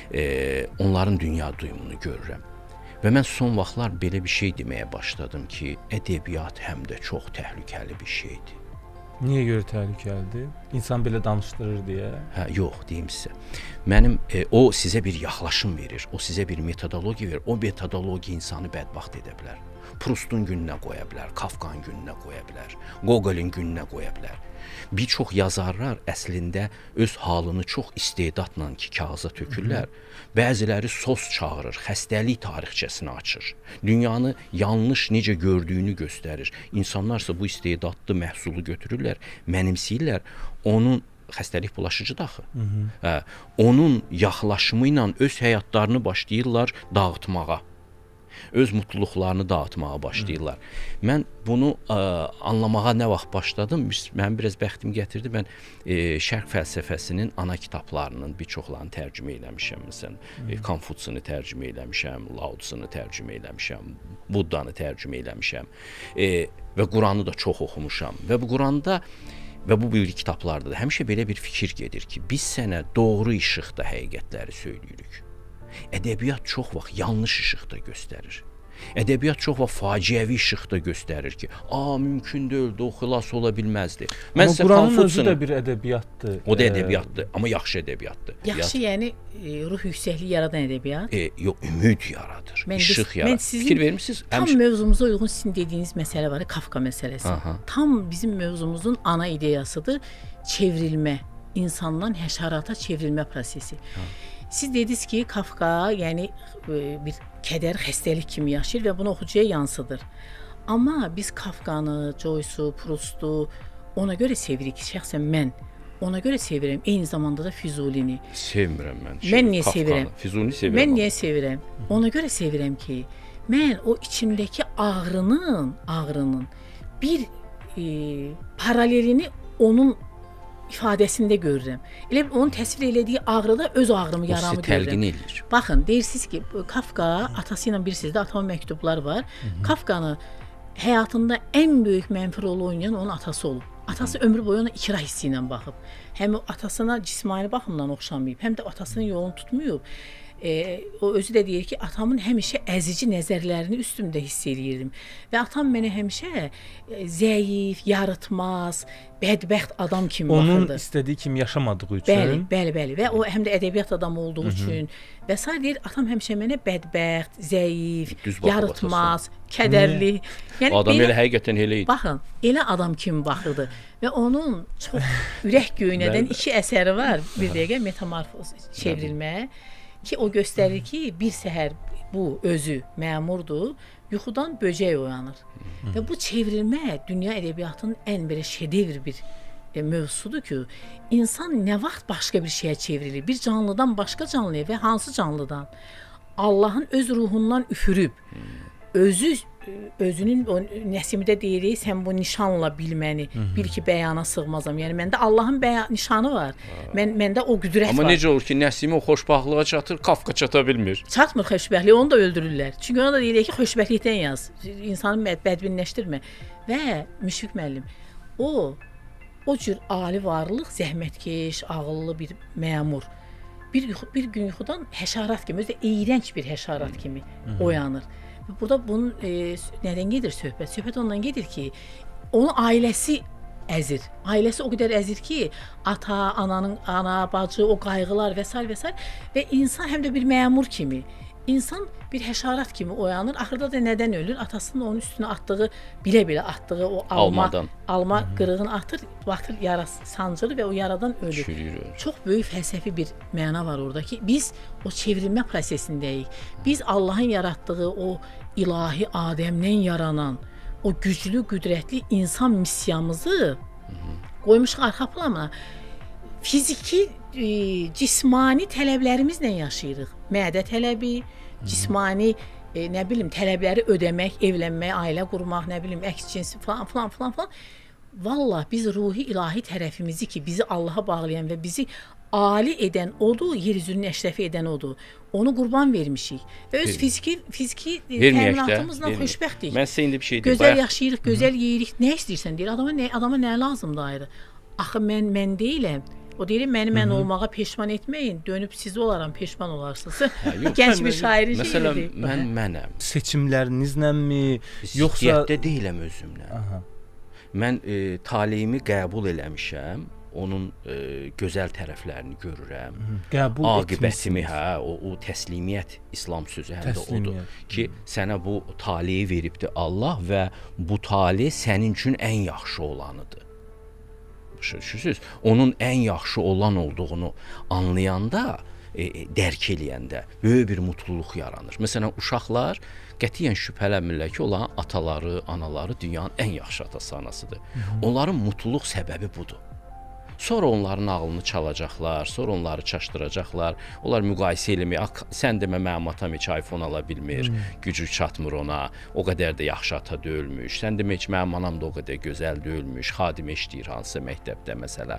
Onların dünya duyumunu görürəm. Və mən son vaxtlar belə bir şey deməyə başladım ki, ədəbiyyat həm də çox təhlükəli bir şeydir. Niyə görə təhlükəlidir? İnsan belə danışdırır deyə. Hə, yox, deyim sizə. Mənim o sizə bir yaxlaşım verir, o sizə bir metodologiya verir. O metodologiya insanı bədbəxt edə bilər. Prustun gününə qoya bilər, Kafkanın gününə qoya bilər, Gogolin gününə qoya bilər. Bir çox yazarlar əslində öz halını çox istedadla ki, kağıza tökürlər. Bəziləri sos çağırır, xəstəlik tarixçəsini açır. Dünyanı yanlış necə gördüyünü göstərir. İnsanlarsa bu istedadlı məhsulu götürürlər, mənimsəyirlər. Onun xəstəlik bulaşıcıdır axı. Onun yaxlaşımı ilə öz həyatlarını başlayırlar dağıtmağa. Öz mutluluqlarını dağıtmağa başlayırlar. Mən bunu anlamağa nə vaxt başladım? Mənim biraz bəxtim gətirdi. Mən şərq fəlsəfəsinin ana kitablarının bir çoxlarını tərcümə eləmişəm. Məsələn, Konfutsiyunu tərcümə eləmişəm, Lao Tsunu tərcümə eləmişəm, Buddanı tərcümə eləmişəm və Quranı da çox oxumuşam. Və bu Quranda və bu böyük kitablarda da həmişə belə bir fikir gedir ki, biz sənə doğru işıqda həqiqətləri söyləyirik. Ədəbiyyat çox vaxt yanlış işıqda göstərir. Ədəbiyyat çox vaxt faciəvi işıqda göstərir ki, mümkün deyil, o xilas ola bilməzdi. Amma Quranın özü də bir ədəbiyyatdır. O da ədəbiyyatdır, amma yaxşı ədəbiyyatdır. Yaxşı, yəni ruh yüksəkliyi yaradan ədəbiyyat. Yox, ümid yaradır, işıq yaradır. Fikir vermisiniz? Tam mövzumuza uyğun sizin dediyiniz məsələ var, Kafka məsələsi. Tam bizim mövzumuzun ana ideyasıdır, çevrilmə, insandan həşərata çevrilmə prosesi. Siz dediniz ki, Kafka yəni bir kədər, xəstəlik kimi yaşayır və bunu oxucuya yansıdır. Amma biz Kafkanı, Joyce'u, Proust'u ona görə sevirik ki, şəxsən mən ona görə sevirəm. Eyni zamanda da Füzulini. Sevmirəm mən. Mən niyə sevirəm? Füzulini sevirəm. Mən niyə sevirəm? Ona görə sevirəm ki, mən o içimdəki ağrının bir paralelini onun ifadəsində görürəm. Elə onun təsvir elədiyi ağrıda öz ağrımı, yaramı görürəm. O təlqin edir. Baxın, deyirsiniz ki, Kafka atası ilə bilirsiniz də Atamın məktubları var. Kafkanı həyatında ən böyük mənfi rolu oynayan onun atası olub. Atası ömrü boyu ona ikrah hissi ilə baxıb. Həm atasına cismani baxımdan oxşamayıb, həm də atasının yolunu tutmayıb. O özü də deyir ki, atamın həmişə əzici nəzərlərini üstümdə hiss eləyirdim. Və atam mənə həmişə zəif, yarıtmaz, bədbəxt adam kimi baxırdı. Onun istədiyi kimi yaşamadığı üçün. Bəli. Və o həm də ədəbiyyat adamı olduğu üçün. Və sair deyir, atam həmişə mənə bədbəxt, zəif, yarıtmaz, kədərli. Yəni, adam elə həqiqətən elə idi. Baxın, elə adam kimi baxırdı. Və onun çox ürək göynədən 2 əsəri var. Bir dəqiqə metamorfoz çevrilmə. Ki o göstərir ki, bir səhər bu özü məmurdur, yuxudan böcək oyanır. Və bu çevrilmə dünya ədəbiyyatının ən belə şedevr bir mövzusudur ki, insan nə vaxt başqa bir şeyə çevrilir? Bir canlıdan başqa canlıya və hansı canlıdan? Allahın öz ruhundan üfürüb, özünün o Nəsimidə deyirik, sən bu nişanla bil məni, bil ki, bəyana sığmazam. Yəni məndə Allahın nişanı var. Məndə o qüdrət var. Amma necə olur ki, Nəsimi o xoşbəxtliyə çatır, Kafka çata bilmir. Çatmır xoşbəxtliyə, onu da öldürürlər. Çünki ona da deyirik ki, xoşbəxtlikdən yaz. İnsanı bədbinləşdirmə. Və Müşfiq müəllim, o cür ali varlıq, zəhmətkeş, ağıllı bir məmur. Bir gün yuxudan həşarat kimi, özü də iyrənc bir həşarat kimi oyanır. Burada bunun nədən gedir söhbət? Söhbət ondan gedir ki, onun ailəsi əzir. Ailəsi o qədər əzir ki, ata, ana, bacı, o qayğılar və s. və insan həm də bir məmur kimi, insan bir həşarat kimi oyanır. Axırda da nədən ölür? Atasının onun üstünə atdığı, bilə-bilə atdığı o alma qırığını atır, baxır yarası sancılı və o yaradan ölür. Çürüyür. Çox böyük fəlsəfi bir məna var orada ki, biz o çevrilmə prosesindəyik. Biz Allahın yaratdığı o ilahi Adəmdən yaranan o güclü, qüdrətli insan missiyamızı qoymuşuq arxa plana. Fiziki, cismani tələblərimizlə yaşayırıq. Mədə tələbi, cismani, tələbləri ödəmək, evlənmək, ailə qurmaq, əks cinsi falan. Vallah biz ruhi ilahi tərəfimizi ki, bizi Allaha bağlayan və bizi ali edən odur, yer üzünü əşrəfi edən odur. Onu qurban vermişik və öz fiziki təminatımızla xoşbəxtdik. Mən sizə indi bir şey deyim. Gözəl yaşayırıq, gözəl yeyirik. Nə istəyirsən deyir. Adama nə lazımdır ayrı? Axı mən deyiləm. O deyir mən olmağa peşman etməyin. Dönüb siz olaram, peşman olarsınız. Gənc bir şairin şeyidir. Məsələn, mənəm. Seçimlərinizləmi, yoxsa Ziddiyətdə deyiləm özümlə. Aha. Mən taleyimi qəbul eləmişəm. Onun gözəl tərəflərini görürəm. Qəbul aqibətimi, o təslimiyyət İslam sözü həm də odur ki, sənə bu taleyi veribdi Allah və bu tale sənin üçün ən yaxşı olanıdır. Başa düşürsüz? Onun ən yaxşı olan olduğunu anlayanda, dərk eləyəndə böyük bir mutluluq yaranır. Məsələn, uşaqlar qətiyyən şübhələnmirlər ki, onların ataları, anaları dünyanın ən yaxşı atası anasıdır. Onların mutluluq səbəbi budur. Sonra onların ağlını çalacaqlar, sonra onları çaşdıracaqlar. Onlar müqayisə eləmək, sən demə mənim atam heç iPhone ala bilmir, gücü çatmır ona, o qədər də yaxşı ata deyilmiş. Sən demə heç mənim anam da o qədər gözəl deyilmiş, xadimə işləyir hansısa məktəbdə məsələ.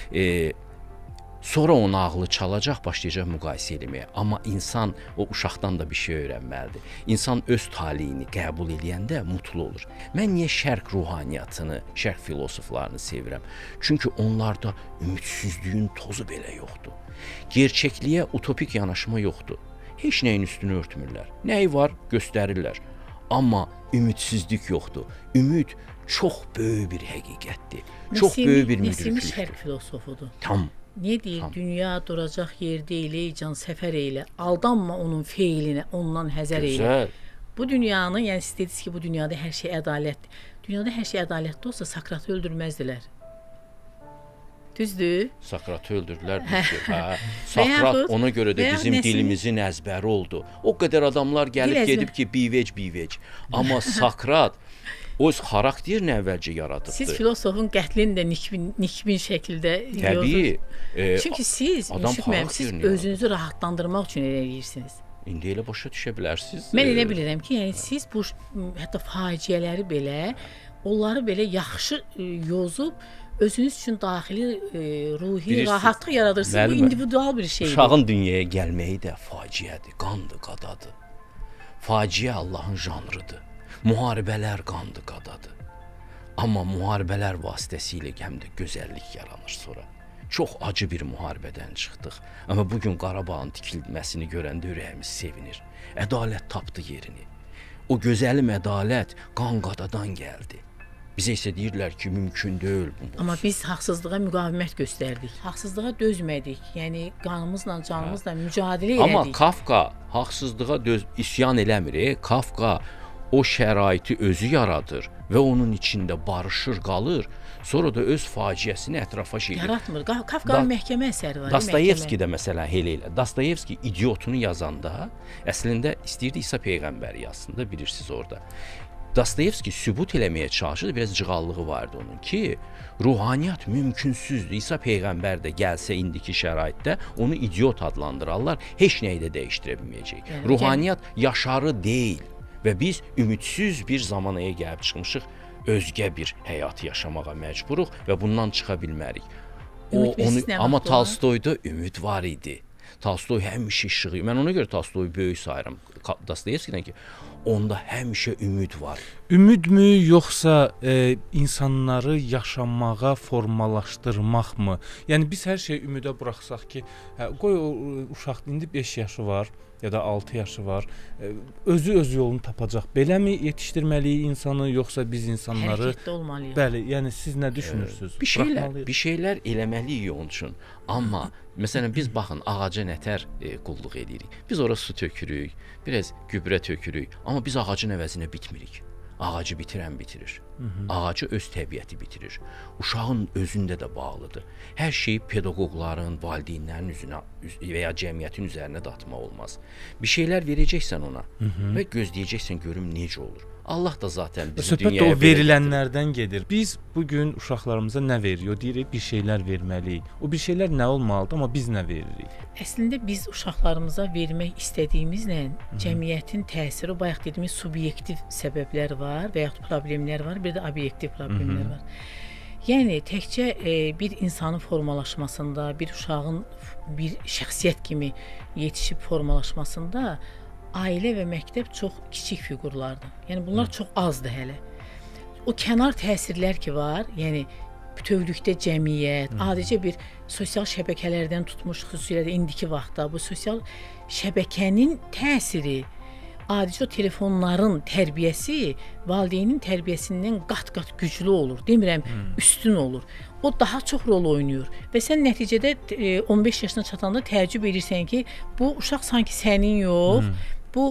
Sonra onun ağlı çalacaq, başlayacaq müqayisə eləməyə. Amma insan o uşaqdan da bir şey öyrənməlidir. İnsan öz taleyini qəbul eləyəndə mutlu olur. Mən niyə şərq ruhaniyyatını, şərq filosoflarını sevirəm? Çünki onlarda ümidsizliyin tozu belə yoxdur. Gerçəkliyə utopik yanaşma yoxdur. Heç nəyin üstünü örtmürlər. Nəyi var, göstərirlər. Amma ümidsizlik yoxdur. Ümid çox böyük bir həqiqətdir. Çox böyük bir müdriklikdir. Nəsimi şərq filosofudur. Tam. Niyə deyir? Dünya duracaq yer deyil, ey can səfər eylə. Aldanma onun feilinə, ondan həzər eylə. Bu dünyanın, yəni siz dediniz ki, bu dünyada hər şey ədalətdir. Dünyada hər şey ədalətli olsa Sakratı öldürməzdilər. Düzdür? Sakratı öldürdülər, düzdür. Sakrat ona görə də bizim dilimizin əzbəri oldu. O qədər adamlar gəlib gedib ki, bivec. Amma Sakrat öz xarakterini əvvəlcə yaradıbdı. Siz filosofun qətlini də nikbin şəkildə təbii. Çünki siz özünüzü rahatlandırmaq üçün elə edirsiniz. İndi elə başa düşə bilərsiniz. Mən elə bilirəm ki, yəni siz bu hətta faciələri belə, onları belə yaxşı yozub özünüz üçün daxili ruhi rahatlıq yaradırsınız. Bu individual bir şeydir. Uşağın dünyaya gəlməyi də faciədir, qandır, qadadır. Faciə Allahın janrıdır. Müharibələr qandı, qadadır. Amma müharibələr vasitəsilə həm də gözəllik yaranır sonra. Çox acı bir müharibədən çıxdıq. Amma bugün Qarabağın tikilməsini görəndə ürəyimiz sevinir. Ədalət tapdı yerini. O gözəlim ədalət qan qadadan gəldi. Bizə isə deyirlər ki, mümkün deyil bu. Amma biz haqsızlığa müqavimət göstərdik. Haqsızlığa dözmədik. Yəni qanımızla, canımızla mücadilə elədik. Amma Kafka haqsızlığa isyan eləmir. Kafka o şəraiti özü yaradır və onun içində barışır, qalır. Sonra da öz faciəsini ətrafa şeydir. Yaratmır. Kafkanın məhkəmə əsəri var. Dostoyevski də məsələn elə elə. Dostoyevski İdiotunu yazanda əslində istəyirdi İsa peyğəmbəri yazsın da, bilirsiniz orada. Dostoyevski sübut eləməyə çalışırdı, biraz cığallığı vardı onun ki, ruhaniyyat mümkünsüzdür. İsa peyğəmbər də gəlsə indiki şəraitdə onu idiot adlandırarlar, heç nəyi də dəyişdirə bilməyəcək. Ruhaniyyat yaşarı deyil. Və biz ümidsiz bir zamanaya gəlib çıxmışıq, özgə bir həyatı yaşamağa məcburuq və bundan çıxa bilmərik. Amma Tolstoyda ümid var idi. Tolstoy həmişə işığı. Mən ona görə Tolstoyu böyük sayıram Dostoyevskidən ki, onda həmişə ümid var. Ümidmi, yoxsa insanları yaşamağa formalaşdırmaqmı? Yəni biz hər şeyi ümidə buraxsaq ki, qoy o uşaq indi 5 yaşı var ya da 6 yaşı var, özü öz yolunu tapacaq. Beləmi yetişdirməliyik insanı, yoxsa biz insanları hərəkətdə olmalıyıq? Bəli, yəni siz nə düşünürsüz? Bir şeylər eləməliyik onun üçün. Amma məsələn biz baxın ağaca nətər qulluq edirik. Biz ora su tökürük, biraz gübrə tökürük, amma biz ağacın əvəzinə bitmirik. Ağacı bitirən bitirir. Ağacı öz təbiəti bitirir. Uşağın özündə də bağlıdır. Hər şey pedaqoqların, valideynlərin üzünə və ya cəmiyyətin üzərinə də atmaq olmaz. Bir şeylər verəcəksən ona və gözləyəcəksən görüm necə olur. Allah da zaten bizi dünyaya söhbət o verilənlərdən gedir. Biz bugün uşaqlarımıza nə veririk? Deyirik bir şeylər verməliyik. O bir şeylər nə olmalıdır, amma biz nə veririk? Əslində biz uşaqlarımıza vermək istədiyimizlə cəmiyyətin təsiri, bayaq dediyimiz subyektiv səbəblər var və ya problemlər var, bir də obyektiv problemlər var. Yəni təkcə bir insanın formalaşmasında, bir uşağın bir şəxsiyyət kimi yetişib formalaşmasında ailə və məktəb çox kiçik fiqurlardır. Yəni bunlar çox azdır hələ. O kənar təsirlər ki var, yəni bütövlükdə cəmiyyət, adicə bir sosial şəbəkələrdən tutmuş, xüsusilə də indiki vaxtda bu sosial şəbəkənin təsiri, adicə o telefonların tərbiyəsi valideynin tərbiyəsindən qat-qat güclü olur. Demirəm, üstün olur. O daha çox rol oynayır və sən nəticədə 15 yaşına çatanda təəccüb edirsən ki, bu uşaq sanki sənin yox, bu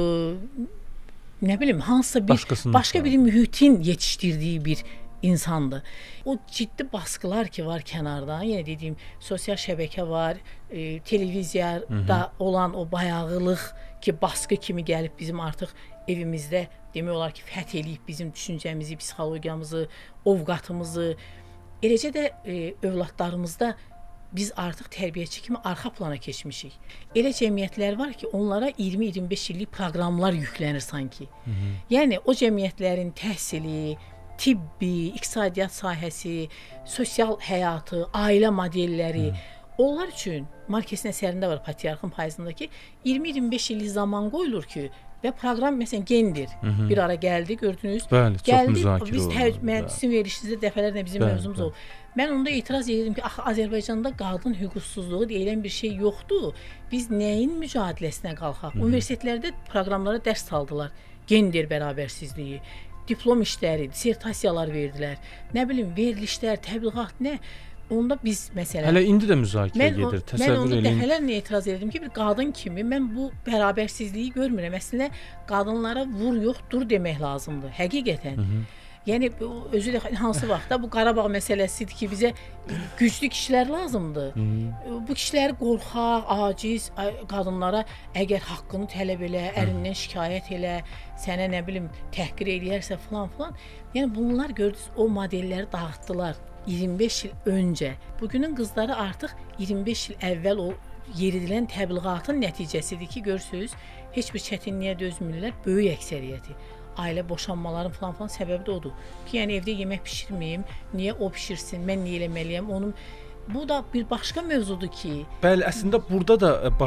nə bilim, hansısa bir başqa bir mühitin yetişdirdiyi bir insandır. O ciddi baskılar ki var kənarda, yenə dediyim sosial şəbəkə var, televiziyada olan o bayağılıq ki baskı kimi gəlib bizim artıq evimizdə demək olar ki fəth eləyib bizim düşüncəmizi, psixologiyamızı, ovqatımızı. Eləcə də övladlarımızda biz artıq tərbiyəçi kimi arxa plana keçmişik. Elə cəmiyyətlər var ki, onlara 20-25 illik proqramlar yüklənir sanki. Yəni o cəmiyyətlərin təhsili, tibbi, iqtisadiyyat sahəsi, sosial həyatı, ailə modelləri, onlar üçün Markesin əsərində var Patriarxın payızındakı 20-25 illik zaman qoyulur ki, və proqram məsələn gendir. Bir ara gəldi, gördünüz. Bəli, çox müzakirə olunur. Biz mühəndisin verilişinizdə dəfələrlə bizim mövzumuz oldu. Mən onda etiraz edirdim ki, axı Azərbaycanda qadın hüquqsuzluğu deyilən bir şey yoxdur. Biz nəyin mücadiləsinə qalxaq? Universitetlərdə proqramlara dərs saldılar. Gender bərabərsizliyi, diplom işləri, dissertasiyalar verdilər. Nə bilim, verilişlər, təbliğat nə? Onda biz məsələn hələ indi də müzakirə gedir. Təsəvvür eləyin. Mən onda dəfələrlə etiraz edirdim ki, bir qadın kimi mən bu bərabərsizliyi görmürəm. Əslində qadınlara vur yox, dur demək lazımdır. Həqiqətən. Yəni özü də hansı vaxtda bu Qarabağ məsələsidir ki, bizə güclü kişilər lazımdır. Bu kişiləri qorxaq, aciz qadınlara əgər haqqını tələb elə, ərindən şikayət elə, sənə nə bilim təhqir eləyərsə filan. Yəni bunlar gördünüz o modelləri dağıtdılar 25 il öncə. Bugünün qızları artıq 25 il əvvəl o yeridilən təbliğatın nəticəsidir ki, görürsünüz, heç bir çətinliyə dözmürlər, böyük əksəriyyəti. Ailə boşanmaların falan səbəbi də odur ki, yəni evdə yemək bişirməyim, niyə o bişirsin, mən niyə eləməliyəm, onun bu da bir başqa mövzudur ki. Bəli, əslində burada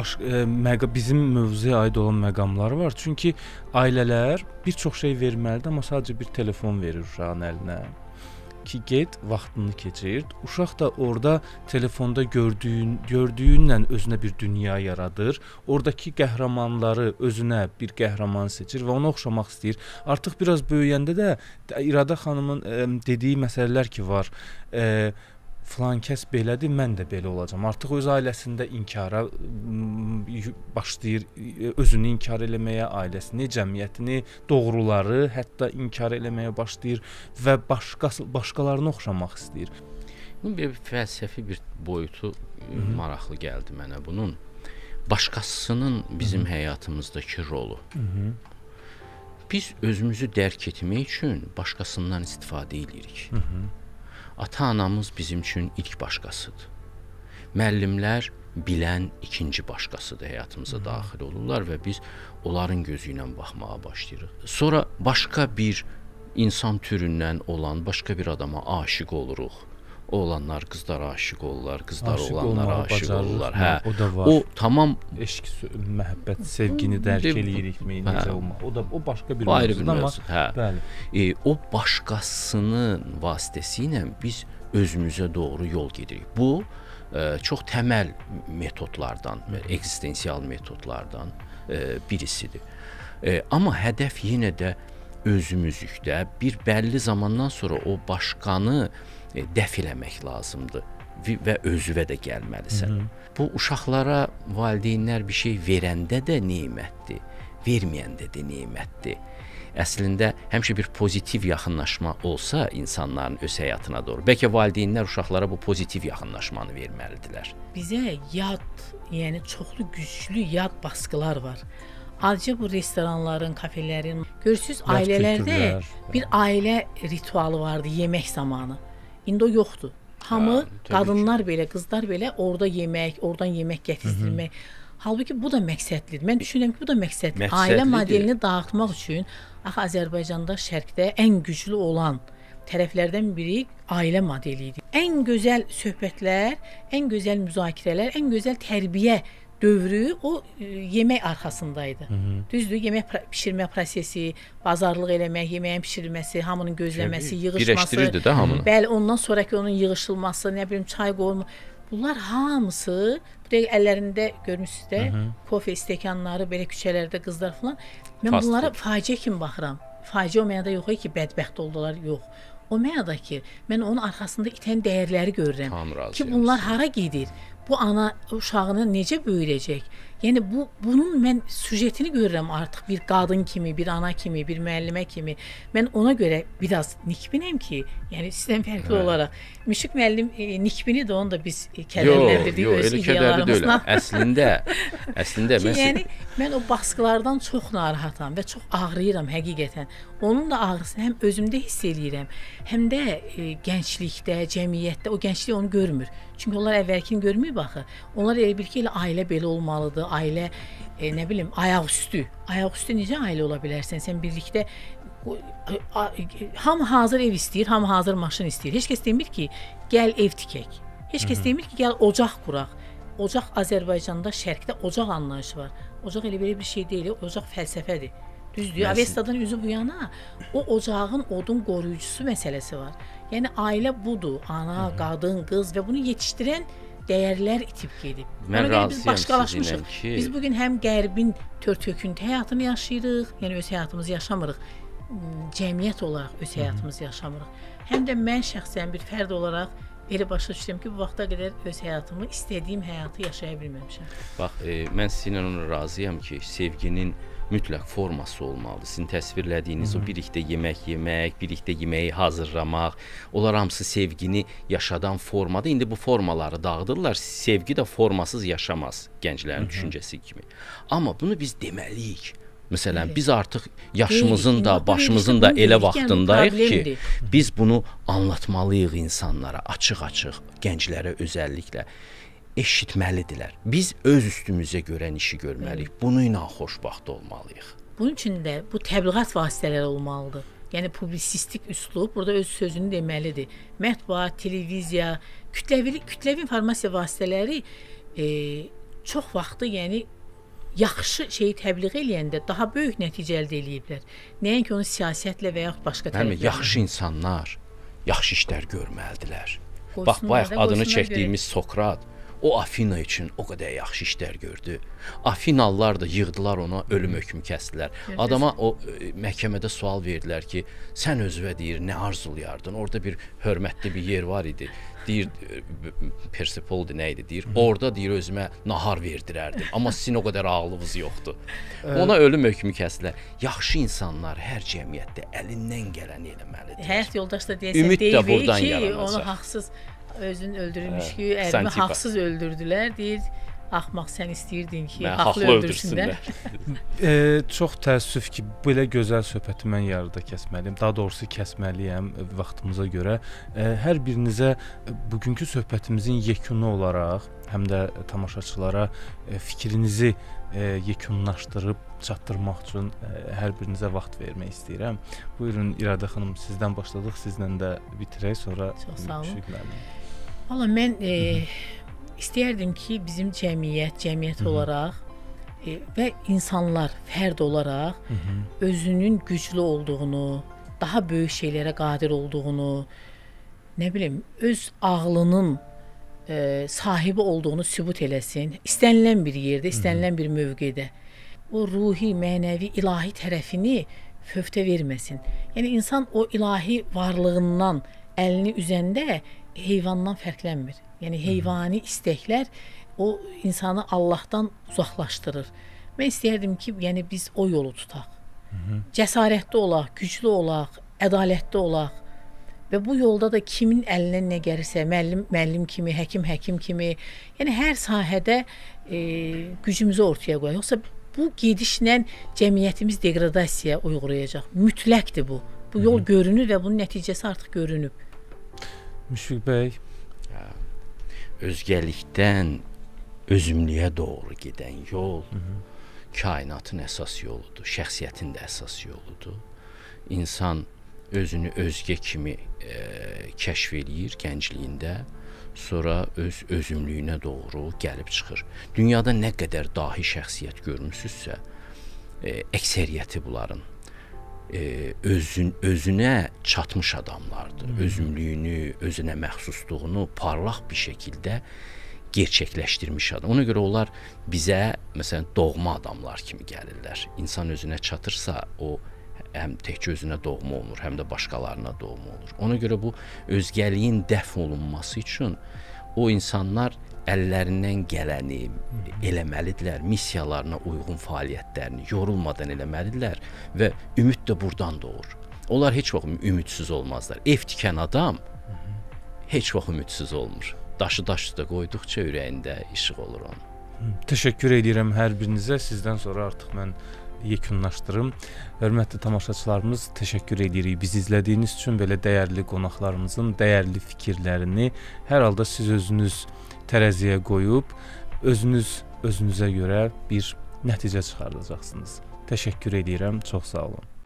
da bizim mövzuya aid olan məqamlar var. Çünki ailələr bir çox şey verməlidir, amma sadəcə bir telefon verir uşağın əlinə ki, get, vaxtını keçir. Uşaq da orada telefonda gördüyünlə özünə bir dünya yaradır. Oradakı qəhrəmanları özünə bir qəhrəman seçir və ona oxşamaq istəyir. Artıq biraz böyüyəndə də İradə xanımın dediyi məsələlər ki var, filan kəs belədir, mən də belə olacam. Artıq öz ailəsində inkara başlayır, özünü inkar eləməyə, ailəsini, cəmiyyətini, doğruları hətta inkar eləməyə başlayır və başqalarına oxşamaq istəyir. Bir fəlsəfi bir boyutu maraqlı gəldi mənə bunun. Başqasının bizim həyatımızdakı rolu. Biz özümüzü dərk etmək üçün başqasından istifadə edirik. Ata-anamız bizim üçün ilk başqasıdır. Müəllimlər bilən ikinci başqasıdır, həyatımıza daxil olurlar və biz onların gözü ilə baxmağa başlayırıq. Sonra başqa bir insan türündən olan başqa bir adama aşiq oluruq. Oğlanlar qızlara aşiq olurlar, qızlar oğlanlara aşiq olurlar. Hə, o da var. O tamam eşq, məhəbbət, sevgini dərk eləyirik necə olmaq. O başqa bir mövzudur, amma bəli. O başqasının vasitəsilə biz özümüzə doğru yol gedirik. Bu çox təməl metodlardan, ekzistensial metodlardan birisidir. Amma hədəf yenə də özümüzlükdə bir bəlli zamandan sonra o başqanı dəf eləmək lazımdır və özüvə də gəlməlisən. Bu uşaqlara valideynlər bir şey verəndə də nemətdir, verməyəndə də nemətdir. Əslində həmişə bir pozitiv yaxınlaşma olsa insanların öz həyatına doğru. Bəlkə valideynlər uşaqlara bu pozitiv yaxınlaşmanı verməlidirlər. Bizə yad, yəni çoxlu güclü yad baskılar var. Adicə bu restoranların, kafelerin, görürsüz ailələrdə bir ailə ritualı vardı yemək zamanı. İndi o yoxdur. Hamı, qadınlar belə, qızlar belə orada yemək, oradan yemək gətizdirmək. Halbuki bu da məqsədlidir. Mən düşünürəm ki, bu da məqsədlidir. Ailə modelini dağıtmaq üçün axı Azərbaycanda şərqdə ən güclü olan tərəflərdən biri ailə modeli idi. Ən gözəl söhbətlər, ən gözəl müzakirələr, ən gözəl tərbiyə dövrü o yemək arxasındaydı. Düzdür, yemək bişirmə prosesi, bazarlıq eləmək, yeməyin bişirilməsi, hamının gözləməsi, yığışması. Birləşdirirdi də hamını. Bəli, ondan sonraki onun yığışılması, nə bilim çay qoyulması. Bunlar hamısı, bu dəqiq əllərində görmüsünüz də, kofe stəkanları, belə küçələrdə qızlar falan. Mən bunlara faciə kimi baxıram. Faciə o mənada yox ki, bədbəxt oldular, yox. O mənada ki, mən onun arxasında itən dəyərləri görürəm. Ki, bunlar hara gedir? Bu ana uşağını necə böyüdəcək? Yəni bunun mən süjetini görürəm artıq bir qadın kimi, bir ana kimi, bir müəllimə kimi. Mən ona görə biraz nikbinəm ki, yəni sizdən fərqli olaraq. Müşfiq müəllim nikbini də onu da biz kədərləndirdik öz ideyalarımızla. Əslində ki, yəni mən o baskılardan çox narahatam və çox ağrıyıram həqiqətən. Onun da ağrısını həm özümdə hiss eləyirəm, həm də gənclikdə, cəmiyyətdə o gənclik onu görmür. Çünki onlar əvvəlkini görmür baxı. Onlar elə bil ki, elə ailə belə olmalıdır. Ailə, nə bilim, ayaqüstü. Ayaqüstü necə ailə ola bilərsən? Sən birlikdə hamı hazır ev istəyir, hamı hazır maşın istəyir. Heç kəs demir ki, gəl ev tikək. Heç kəs demir ki, gəl ocaq quraq. Ocaq Azərbaycanda, şərqdə ocaq anlayışı var. Ocaq elə belə bir şey deyil, ocaq fəlsəfədir. Düzdür, Avestadan üzü bu yana o ocağın odun qoruyucusu məsələsi var. Yəni ailə budur, ana, qadın, qız və bunu yetişdirən dəyərlər itib gedib. Mən razıyam sizinlə ki, biz bugün həm qərbin tör-töküntü həyatını yaşayırıq, yəni öz həyatımızı yaşamırıq. Cəmiyyət olaraq öz həyatımızı yaşamırıq. Həm də mən şəxsən bir fərd olaraq elə başa düşdüm ki, bu vaxta qədər öz həyatımı, istədiyim həyatı yaşaya bilməmişəm. Bax, mən sizinlə ona razıyam ki, sevginin mütləq forması olmalıdır. Sizin təsvirlədiyiniz o birlikdə yemək yemək, birlikdə yeməyi hazırlamaq, onlar hamısı sevgini yaşadan formadır. İndi bu formaları dağıdırlar. Sevgi də formasız yaşamaz gənclərin düşüncəsi kimi. Amma bunu biz deməliyik. Məsələn, biz artıq yaşımızın da, başımızın da elə vaxtındayıq ki, biz bunu anlatmalıyıq insanlara, açıq-açıq, gənclərə özəlliklə. Eşitməlidirlər. Biz öz üstümüzə görən işi görməliyik. Bunu ilə xoşbaxt olmalıyıq. Bunun üçün də bu təbliğat vasitələri olmalıdır. Yəni publisistik üslub burada öz sözünü deməlidir. Mətbuat, televiziya, kütləvi informasiya vasitələri çox vaxtı, yəni yaxşı şeyi təbliğ eləyəndə daha böyük nəticə əldə eləyiblər. Nəinki onu siyasətlə və yaxud başqa tərəflərlə. Yaxşı insanlar yaxşı işlər görməlidirlər. Bax, bayaq adını çəkdiyimiz Sokrat o Afina üçün o qədər yaxşı işlər gördü. Afinalılar da yığdılar ona, ölüm hökmü kəsdilər. Adama o məhkəmədə sual verdilər ki, sən özünə deyir, nə arzulayardın? Orada bir hörmətli bir yer var idi. Deyir, Persepoldi nə idi? Deyir, orada deyir, özümə nahar verdirərdim. Amma sizin o qədər ağlınız yoxdur. Ona ölüm hökmü kəsdilər. Yaxşı insanlar hər cəmiyyətdə əlindən gələni eləməlidir. Həyat yoldaşı da deyəsən deyir ki, onu haqsız özünü öldürülmüş ki, ərimi haqsız öldürdülər, deyir, axmaq sən istəyirdin ki, haqlı öldürsünlər. Çox təəssüf ki, belə gözəl söhbəti mən yarıda kəsməliyəm, daha doğrusu kəsməliyəm vaxtımıza görə. Hər birinizə bugünkü söhbətimizin yekunu olaraq, həm də tamaşaçılara fikrinizi yekunlaşdırıb çatdırmaq üçün hər birinizə vaxt vermək istəyirəm. Buyurun İradə xanım, sizdən başladıq, sizlə də bitirək, sonra Müşfiq müəllim. Valla mən istəyərdim ki, bizim cəmiyyət olaraq və insanlar fərd olaraq özünün güclü olduğunu, daha böyük şeylərə qadir olduğunu, nə bilim, öz ağlının sahibi olduğunu sübut eləsin. İstənilən bir yerdə, istənilən bir mövqedə. O ruhi, mənəvi, ilahi tərəfini fövtə verməsin. Yəni, insan o ilahi varlığından əlini üzəndə heyvandan fərqlənmir. Yəni, heyvani istəklər o insanı Allahdan uzaqlaşdırır. Mən istəyərdim ki, yəni biz o yolu tutaq. Cəsarətli olaq, güclü olaq, ədalətli olaq və bu yolda da kimin əlindən nə gəlirsə, müəllim kimi, həkim kimi, yəni hər sahədə gücümüzü ortaya qoyaq. Yoxsa bu gedişlə cəmiyyətimiz degradasiyaya uğrayacaq. Mütləqdir bu. Bu yol görünür və bunun nəticəsi artıq görünüb. Müşfiq bəy, özgəlikdən özümlüyə doğru gedən yol kainatın əsas yoludur, şəxsiyyətin də əsas yoludur. İnsan özünü özgə kimi kəşf eləyir gəncliyində, sonra öz özümlüyünə doğru gəlib çıxır. Dünyada nə qədər dahi şəxsiyyət görmüsünüzsə, əksəriyyəti bunların özünə çatmış adamlardır. Özümlüyünü, özünə məxsusluğunu parlaq bir şəkildə gerçəkləşdirmiş adam. Ona görə onlar bizə məsələn doğma adamlar kimi gəlirlər. İnsan özünə çatırsa, o həm təkcə özünə doğma olmur, həm də başqalarına doğma olur. Ona görə bu özgəliyin dəf olunması üçün o insanlar əllərindən gələni eləməlidirlər, missiyalarına uyğun fəaliyyətlərini yorulmadan eləməlidirlər və ümid də buradan doğur. Onlar heç vaxt ümidsiz olmazlar. Ev tikən adam heç vaxt ümidsiz olmur. Daşı daş üstə qoyduqca ürəyində işıq olur onun. Təşəkkür edirəm hər birinizə. Sizdən sonra artıq mən yekunlaşdırım. Hörmətli tamaşaçılarımız, təşəkkür edirik bizi izlədiyiniz üçün. Belə dəyərli qonaqlarımızın dəyərli fikirlərini hər halda siz özünüz tərəziyə qoyub, özünüzə görə bir nəticə çıxardacaqsınız. Təşəkkür edirəm, çox sağ olun.